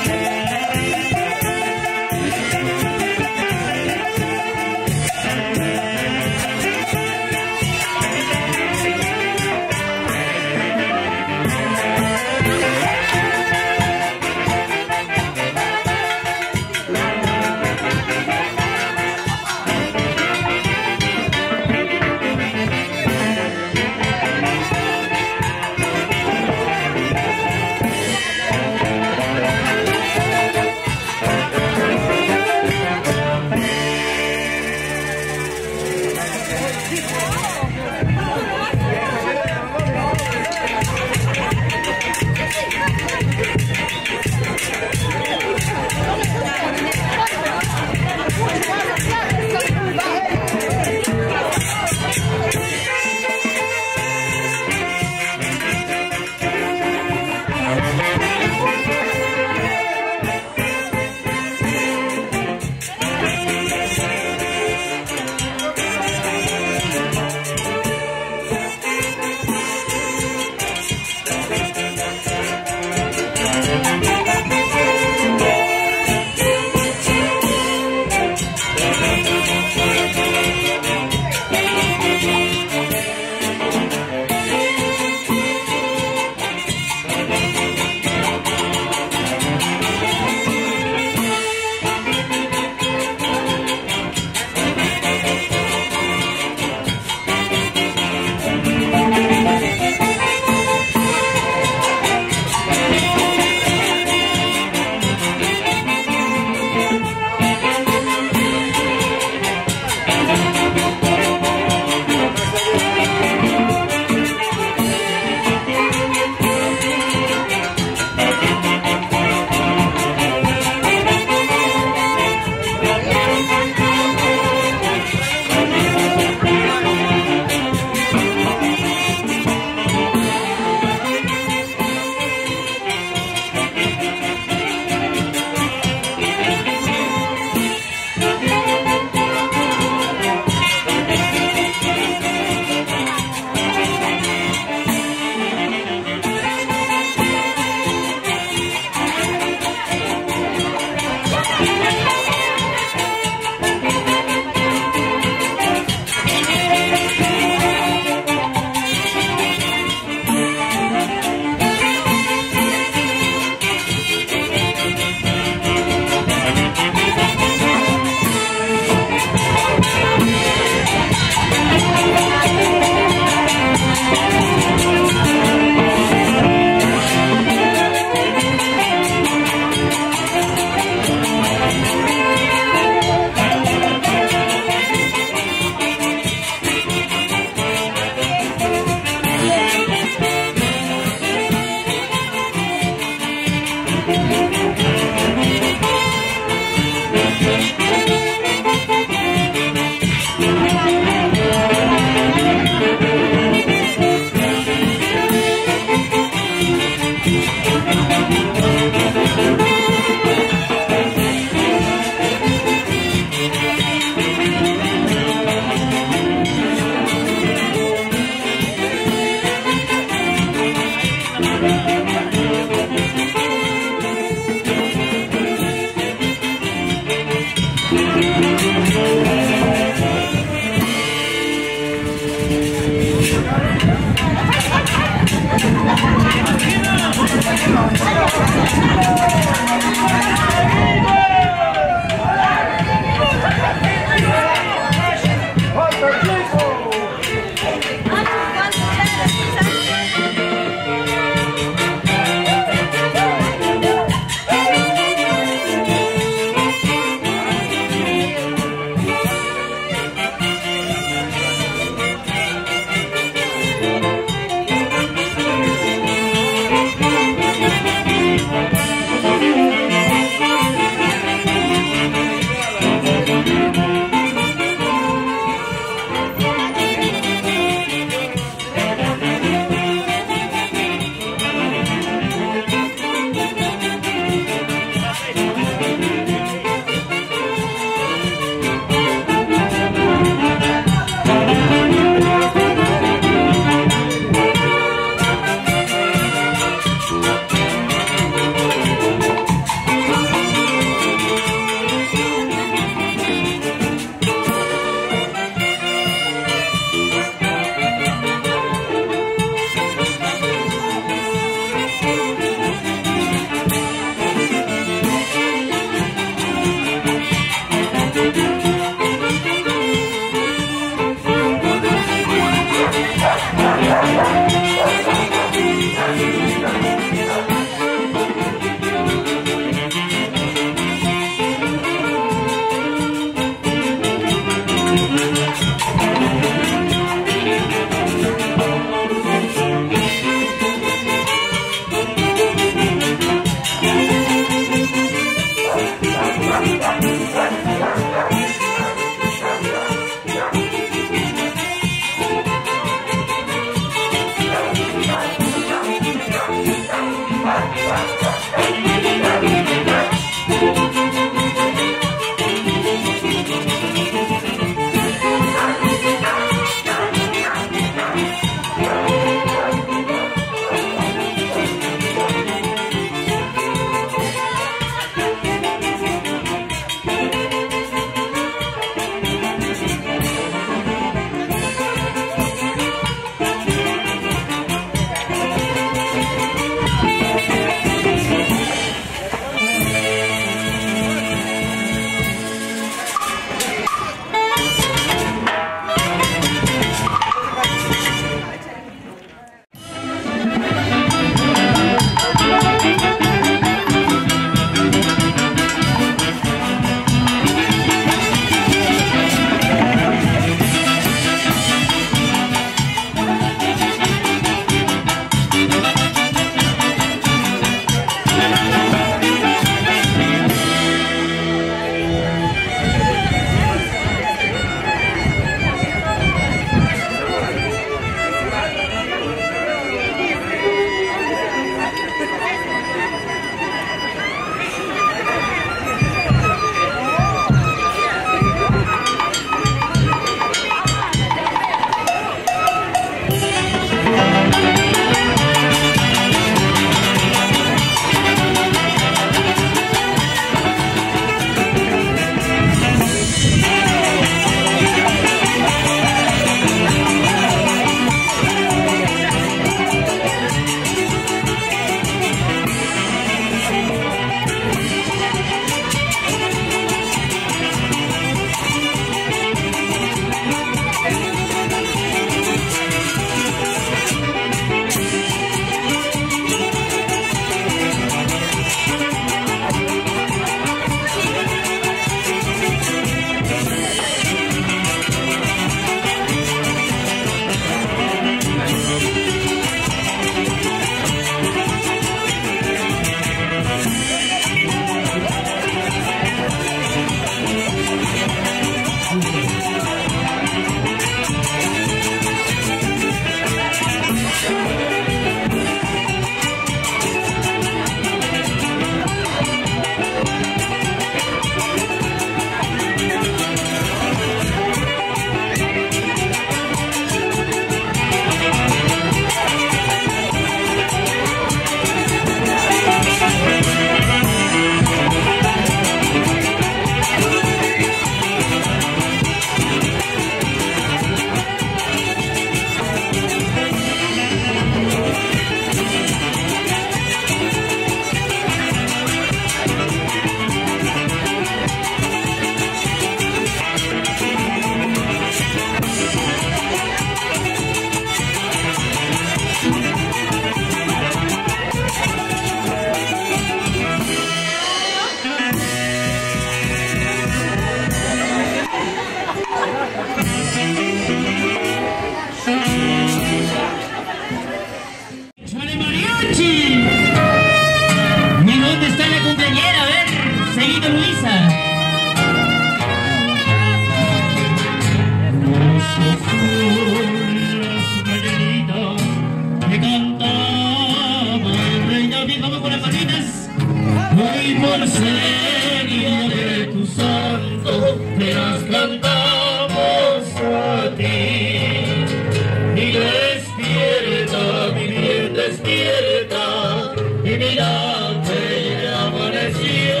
feria de tu santo, te las cantamos a ti. Y despierta, mi bien, despierta, y mira que ya amaneció.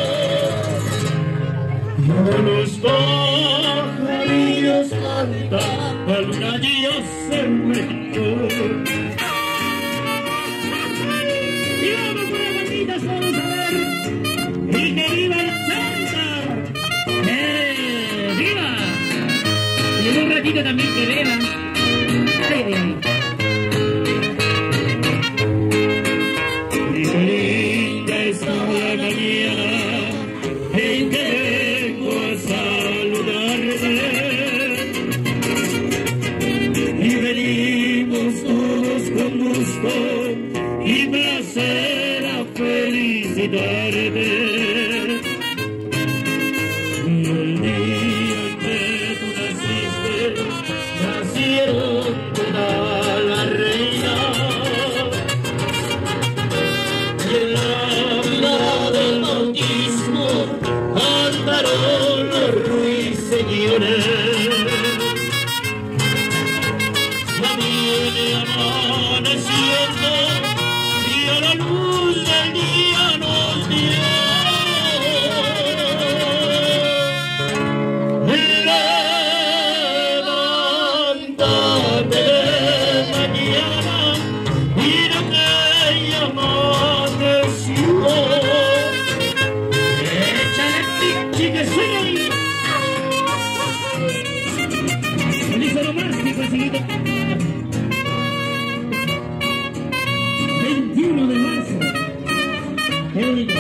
Ya los pajarillos cantan, la luna ya se metió. Y vamos por las banditas, vamos a ver. Y que viva el Santa. ¡Viva! Y en un ratito también que beba. Ay, ay, ay. Y qué linda está la mañana en que vengo a saludarte. Y venimos todos con gusto y placer a felicitarte. El día en que tú naciste, nacieron toda la reina. Y en la vida del bautismo andaron los ruiseñores. Ya viene amaneciendo y a la luz del día nos dio. Levántate de mañana, mira que ya amaneció. Échale pichi que suena ahí. Feliz nomás, mi pasiguito. 21 de marzo. Qué bonito.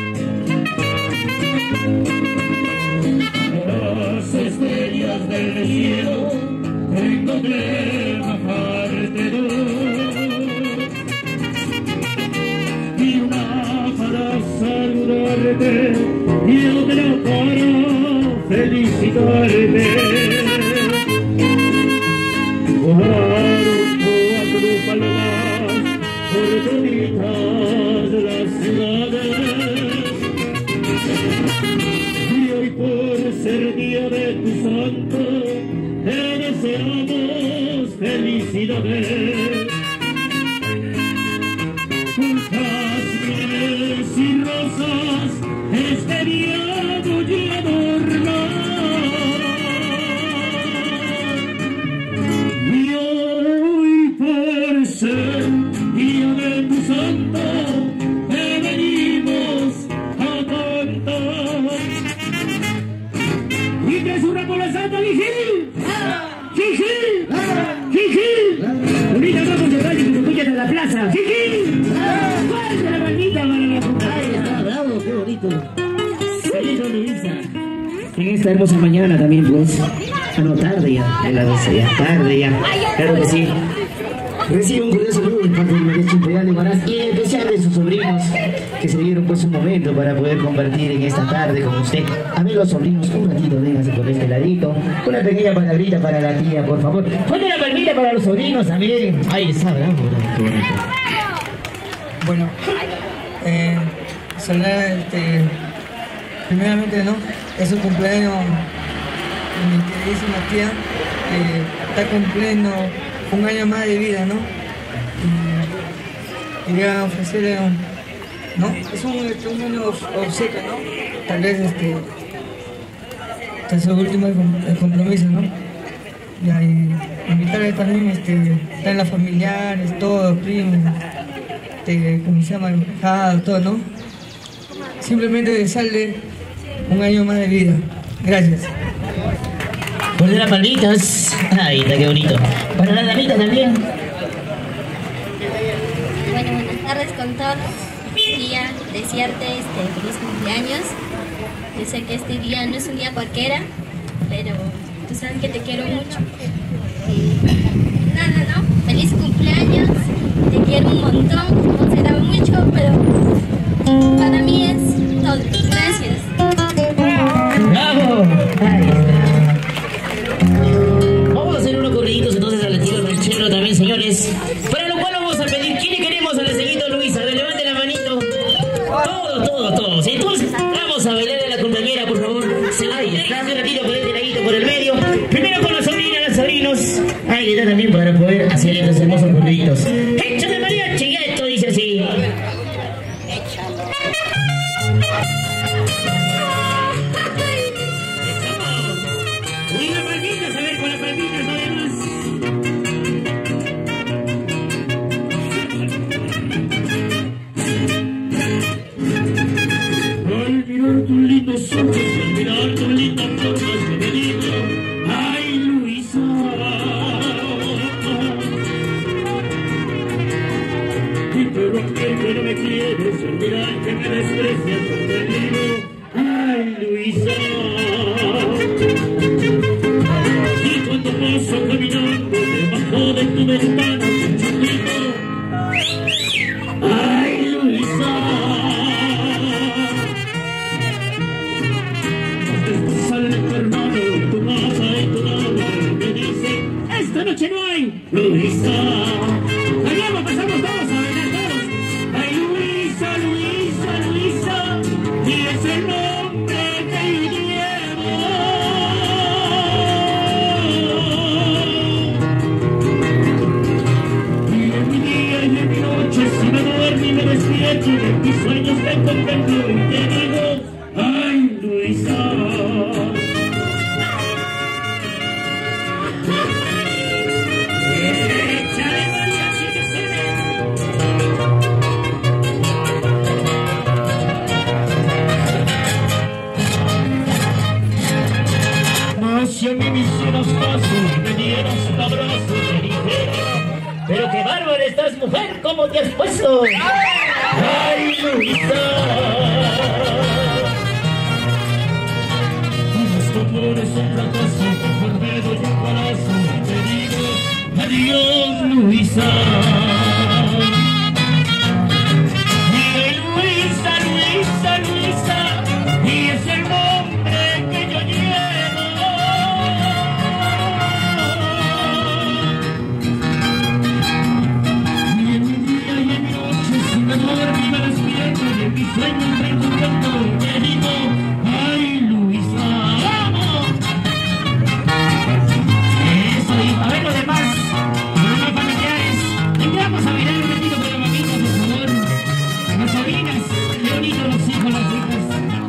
Las estrellas del cielo tengo que bajarte dos. Y una para saludarte y otra para felicitarte. Volaron 4 palomas por toditas las ciudades. Y hoy por ser día de tu santo, te deseamos felicidades. Con jazmines y rosas este día voy a adornar. Y hoy por ser día de tu santo, te venimos a cantar. Y que es una por la Santa Vigil. ¡Vigil! ¡Vigil! Ahorita vamos a llevar y escuchas en la plaza. ¡Vigil! ¡Fuerte la maldita para la puta! ¡Ay, está bravo! ¡Qué bonito! ¡Feliz Luisa! En esta hermosa mañana también, pues. No, tarde ya. En la 12 ya. Tarde ya. Claro que sí. Recibe un cordial saludo de parte del Maestro Imperial de Huaraz y en especial de sus sobrinos que se dieron pues un momento para poder compartir en esta tarde con usted. Amigos sobrinos, un ratito, vénganse por este ladito. Una pequeña palabrita para la tía, por favor. Ponte la palmita para los sobrinos también. Ahí está, bravo, qué bonito.
Bueno, saludar, primeramente, ¿no? Es un cumpleaños de mi queridísima tía, está cumpliendo un año más de vida, ¿no? Y quería ofrecerle ¿no? Es un año obsequio, ¿no? Tal vez es el último el compromiso, ¿no? Y invitarle también, están las familiares, todos, primos, como se llama, hijados, todo, ¿no? Simplemente desearle un año más de vida. Gracias.
Ponle las palmitas. Ahí está, qué bonito. Para la damita también.
Bueno, buenas tardes con todos. Quería desearte feliz cumpleaños. Yo sé que este día no es un día cualquiera, pero tú sabes que te quiero mucho. Y nada, ¿no? Feliz cumpleaños. Te quiero un montón. No será mucho, pero para mí es todo. Gracias.
¡Bravo! Vamos a hacer unos corriditos entonces al estilo ranchero también, señores. Para lo cual vamos a pedir, ¿quiénes queremos al seguito Luisa? A ver, levanten la manito. Todos. Entonces,
tranquilidad también para poder hacer estos hermosos corriditos. Échale mariachi, esto dice así. Y las palmitas, a ver, con las palmitas además. Al mirar tus lindos ojos, al mirar tus lindas formas que me digo, ay Luisa. Y pero aquel que no me quieres, al mirar que me desprecias, te digo, ay Luisa. Y cuando paso caminando debajo de tu ventana, te digo, ay Luisa. Sale tu hermano, tu mamá y tu mamá me dice, esta noche no hay Luisa. Allá pasamos todos a bailar todos. Ay Luisa, Luisa, Luisa, y es el nombre que yo llevo. Y en mi día y en mi noche, si me duermo y me despierto, y en mis sueños te contemplo y te digo, ay Luisa. Si a mí me hicieras caso y me dieras un abrazo, me dijera, pero qué bárbara estás, mujer, ¿cómo te has puesto? ¡Ay, Luisa! Nuestro amor es un fracaso, mejor me doy un balazo y te digo, adiós, Luisa. Y Luisa, Luisa, Luisa, y es el nombre que yo llevo. Me despierto y en mis sueños me contemplo y te digo, ay Luisa, vamos. Eso, y a ver los demás, los familiares, entramos a mirar un ratito con la mamita, por favor. Las sobrinas, Leonito, los hijos, las hijas.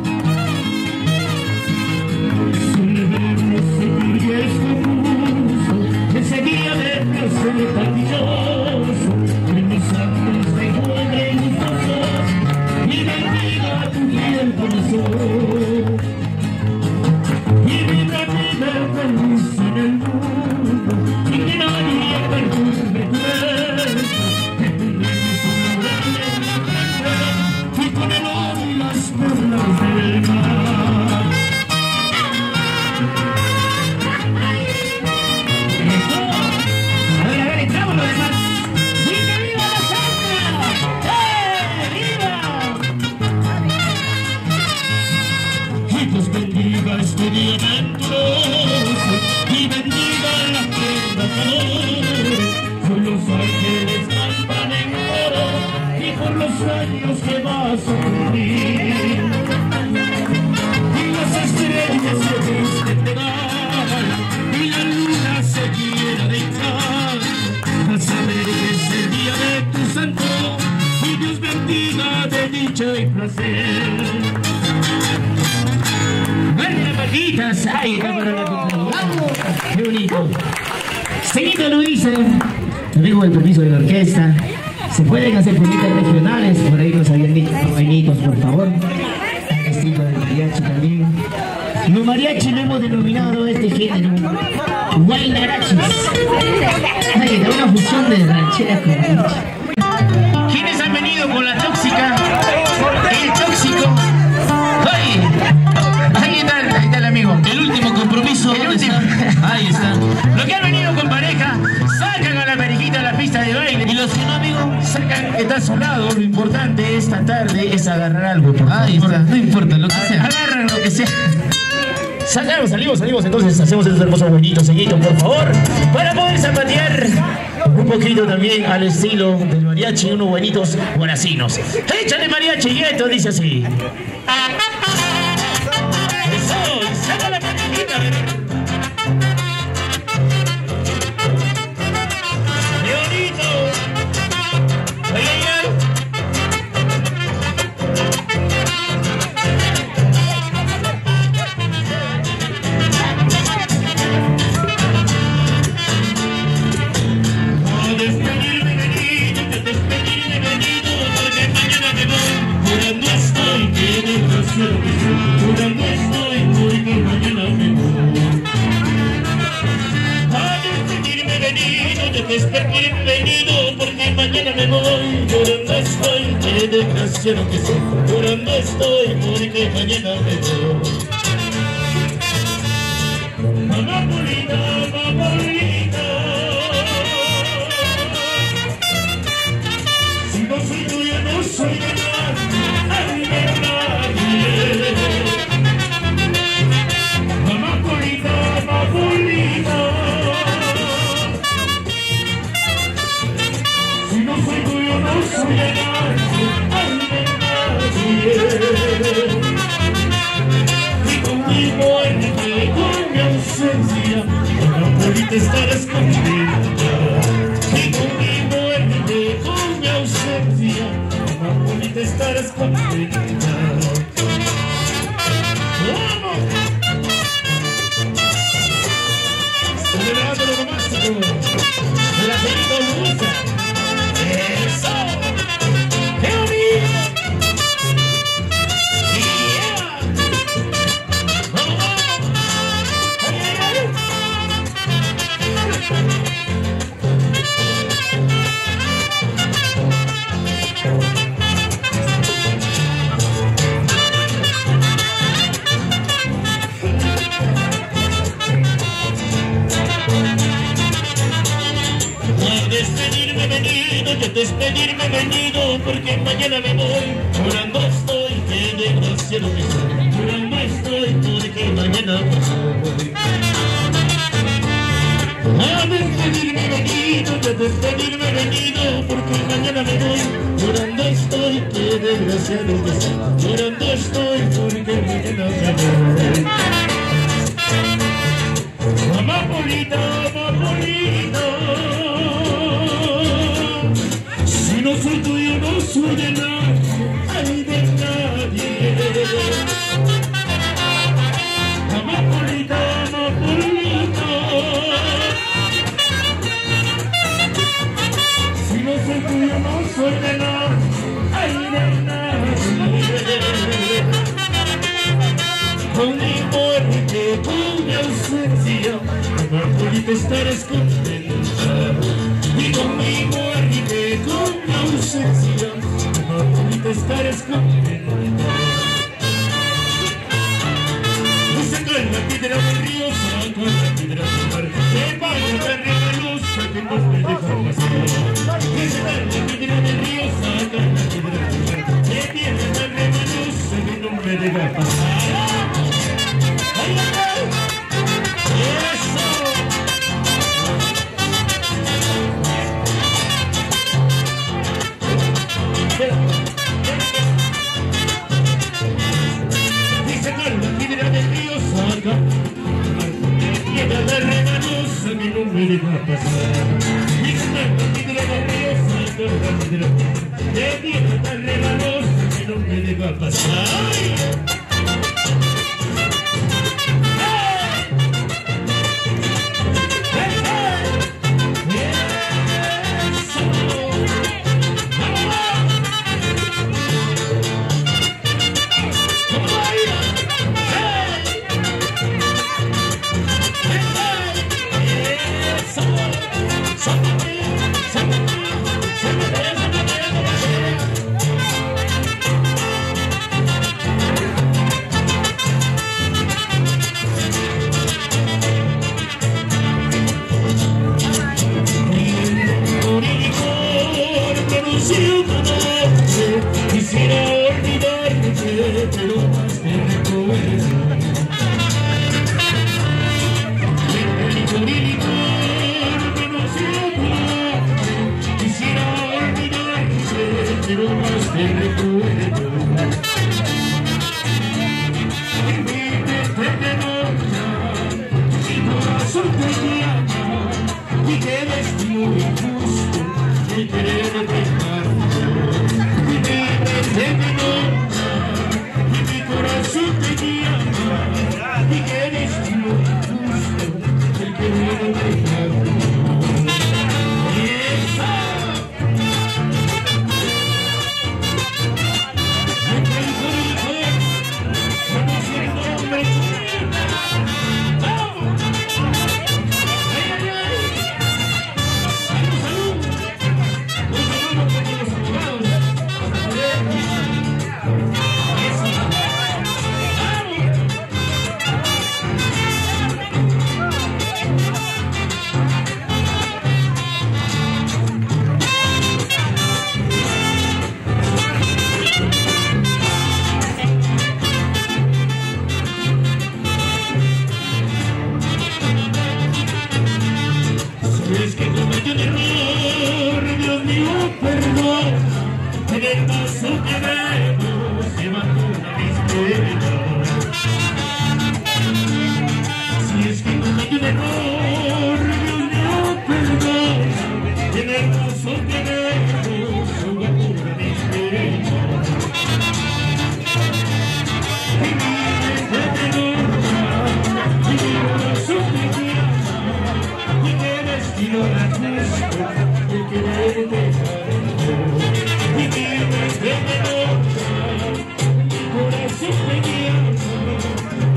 Celebremos el día escomoso, ese día de placer maravilloso, en mis actos de joven. Y bendiga tu fiel corazón, y viva vida feliz en el mundo, y que nadie perturbe tu ver, que tendremos una grande y con el oro y las perlas del mar. Eso, a ver, entramos los demás. ¡Y que viva la sangre! Dios bendiga este día venturoso y bendiga la prenda calor. Por los ángeles cantan en oro y por los años que vas a cumplir. Y las estrellas se visten de gala y la luna se quiera de hinchar. A saber que es el día de tu santo y Dios bendiga de dicha y placer. Palmitas, ay, está para la compañía. Qué bonito. Seguido Luisa, tengo el permiso de la orquesta. Se pueden hacer palmitas regionales, por ahí los bainitos, por favor. Estilo de mariachi también. Los mariachi lo hemos denominado este género guainarachis. Ay, da una fusión de ranchera con mariachi. ¿Quiénes han venido con la tóxica? El tóxico. ¡Ay! Ahí está el amigo. El último compromiso. El último. Ahí está. Los que han venido con pareja, sacan a la parejita a la pista de baile. Y los que no, amigo, sacan, está a su lado. Lo importante esta tarde es agarrar algo. Ahí está. No importa lo que sea. Agarran lo que sea. Salimos, entonces hacemos esos hermosos buenitos seguidos, por favor, para poder zapatear un poquito también al estilo del mariachi, unos buenitos guaracinos. Échale mariachi y esto dice así. Eso, saca la paquetita. desgraciado que soy, llorando estoy porque mañana me voy. Mamá bonita, si no soy tuya no soy de nadie, mamá bonita, si no soy tuyo no soy de nadie, y conmigo con mi ausencia, mamá bonita estarás contenta. Y conmigo con mi ausencia, mamá bonita estarás contenta. ¡Vamos! Celebrando lo romántico de la señorita Luisa. ¡Eso! ¡Qué bonito! ¡Yeah! ¡Vamos, vamos! ¡Ay, ay, ay! Despedirme venido porque mañana me voy, llorando estoy, qué desgraciado que soy, llorando estoy porque mañana me voy. A despedirme venido porque mañana me voy, llorando estoy, qué desgraciado que soy, llorando estoy porque mañana me voy. Mamá bonita, no soy tuyo, no soy de nadie, ay de nadie. Mamá bonita, si no soy tuyo, no soy de nadie, ay de nadie. Con mi muerte, con mi ausencia, mamá bonita estarás contenta. Y con mi muerte, con mi ausencia, mamá bonita estarás contenta. Y saca la piedra del río, saca la piedra del mar, que vaya tan resbalosa que no me deja pasar. Y saca la piedra del río, saca la piedra del mar, que viene tan resbalosa que no me deja pasar. ¡Ay, ay, ay! ¡Eso! Y sacar la piedra del río, saca piedra de regalosa que no me deja pasar. Y sacar la piedra del río, saca la piedra de piedra de regalosa que no me deja pasar.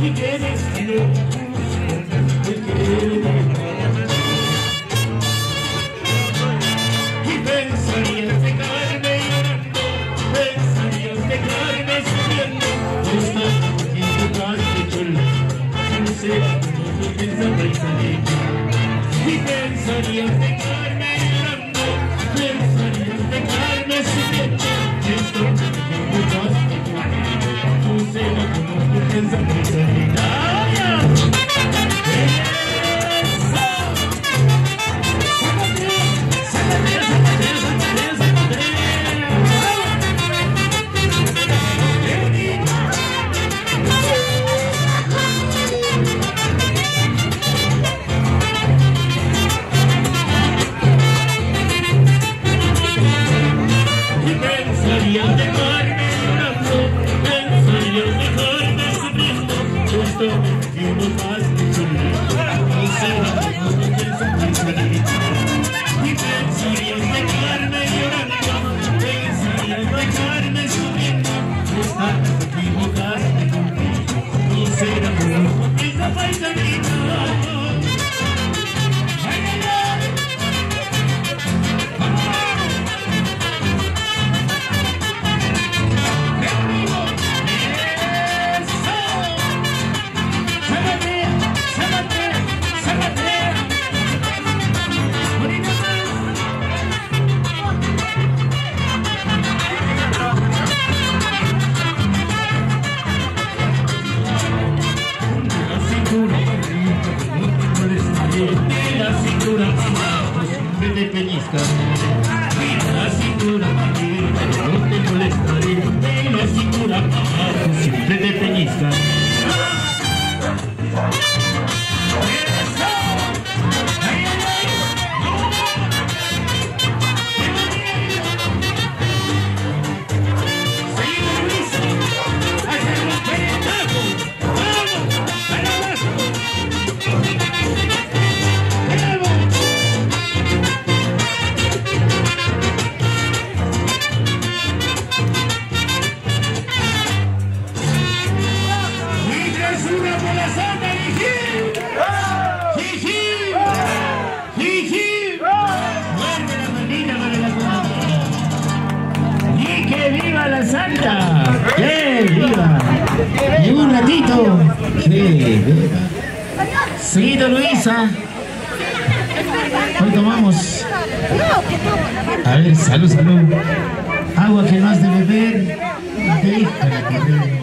y que vestido de querer. Y pensarías dejarme llorando, pensarías dejarme sufriendo, estás equivocando chula, no sé cómo piensas pensar. Y pensarías dejarme llorando, pensarías dejarme sufriendo, estás equivocando chula, no sé cómo piensas pensar. Y un ratito. Seguido, Luisa. Hoy tomamos. A ver, salud, salud. Agua que no has de beber. Déjala que bebe.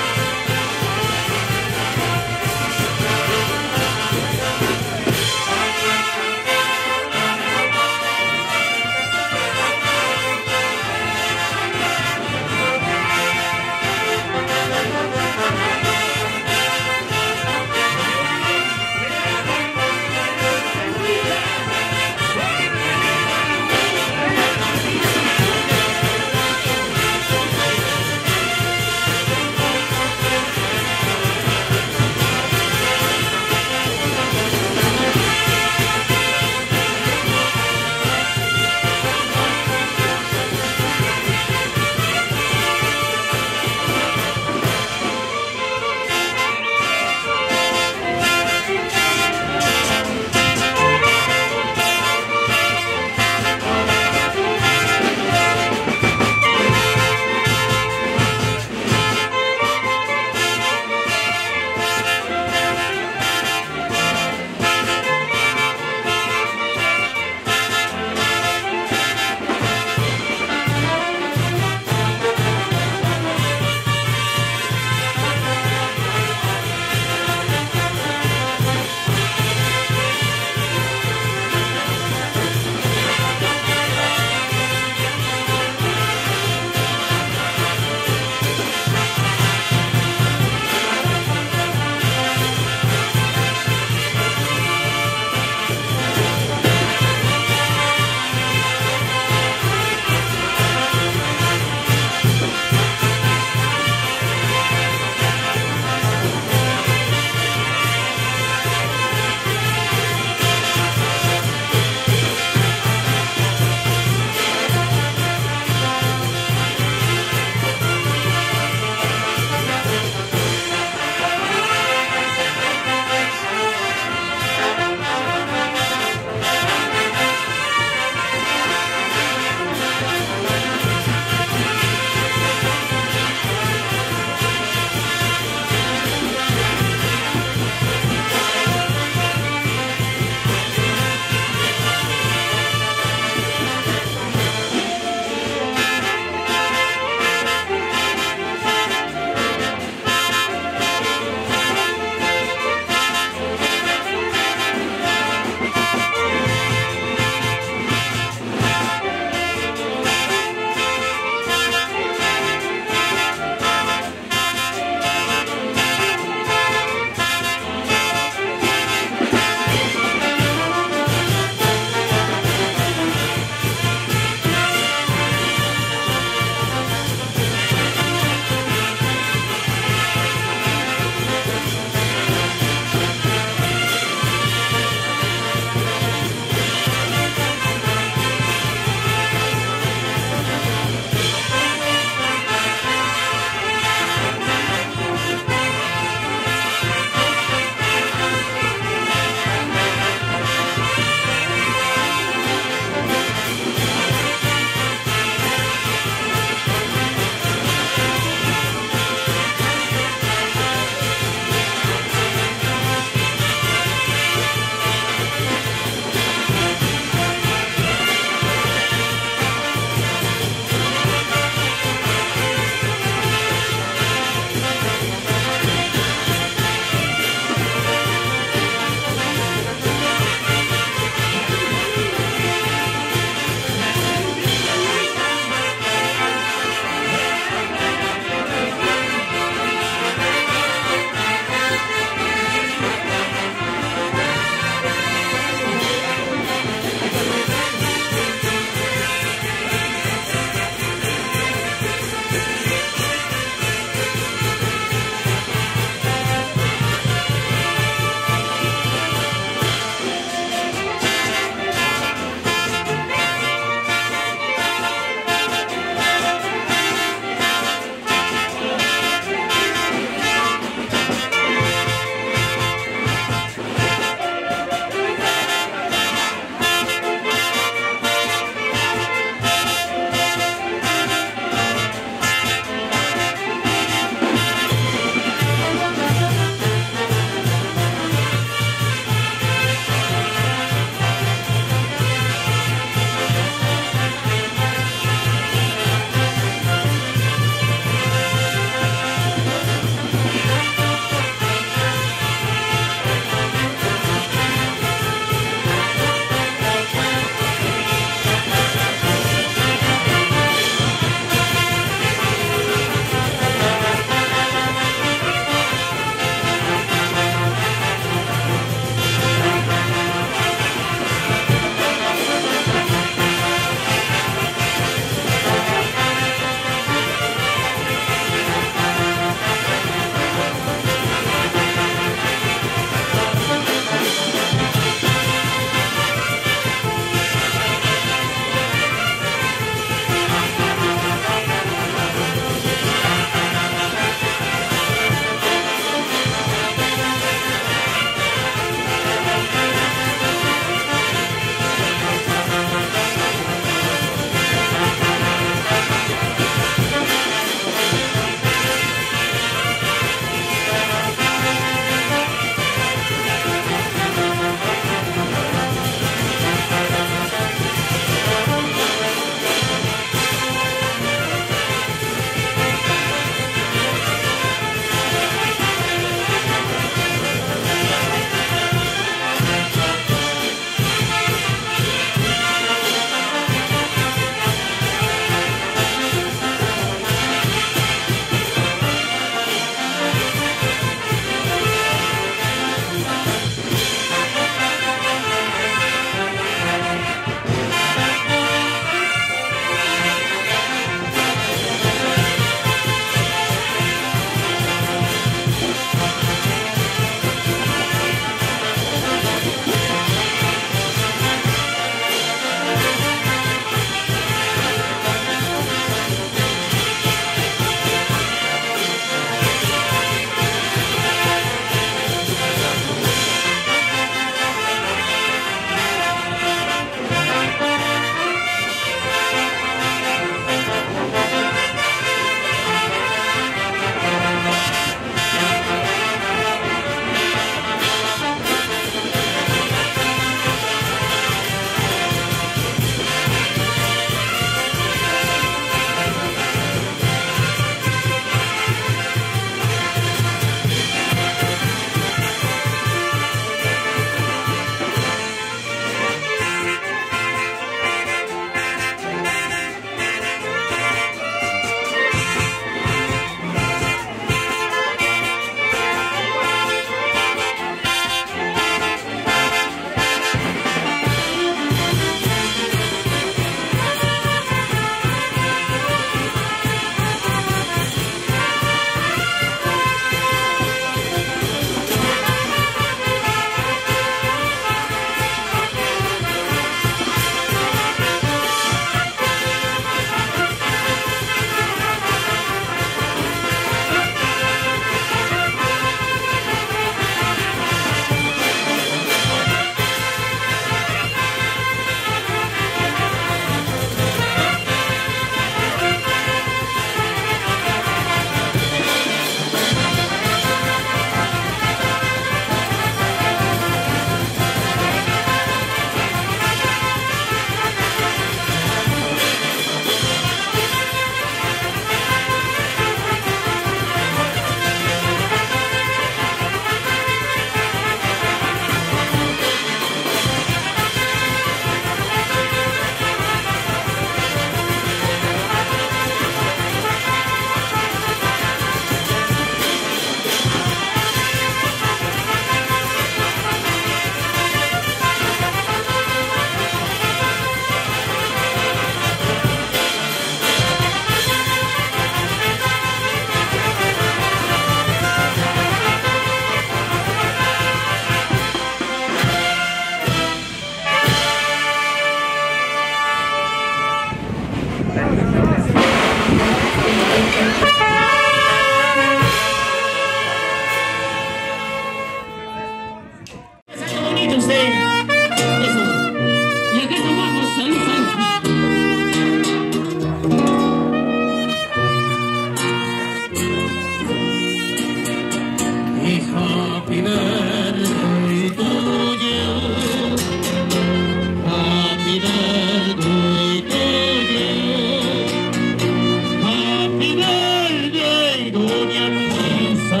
doña Luisa.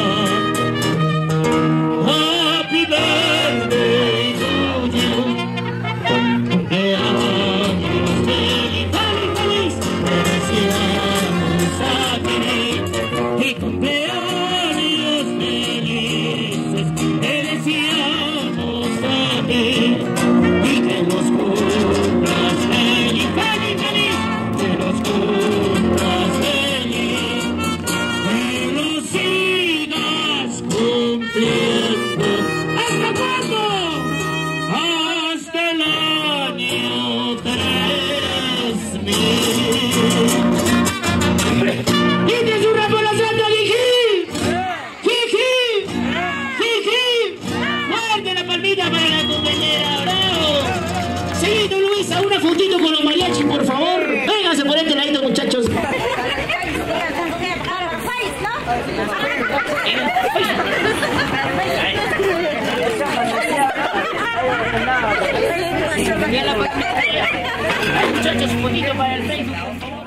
Happy birthday to you. Cumpleaños feliz, feliz, feliz. Te deseamos a ti. Y cumpleaños felices. Te deseamos a ti. Y que los cumplas feliz, feliz, feliz. Que los cumplas feliz. Que los sigas cumpliendo. ¿Hasta cuándo? Hasta el año 3000. Y te surra por la santa Jiji. Jiji. Jiji. Fuerte la palmita para la compañera, bravo. Seguido, Luisa, una fotito con los mariachis, por favor. Vénganse por este ladito, muchachos. Muchachos, un poquito para el Facebook, por favor.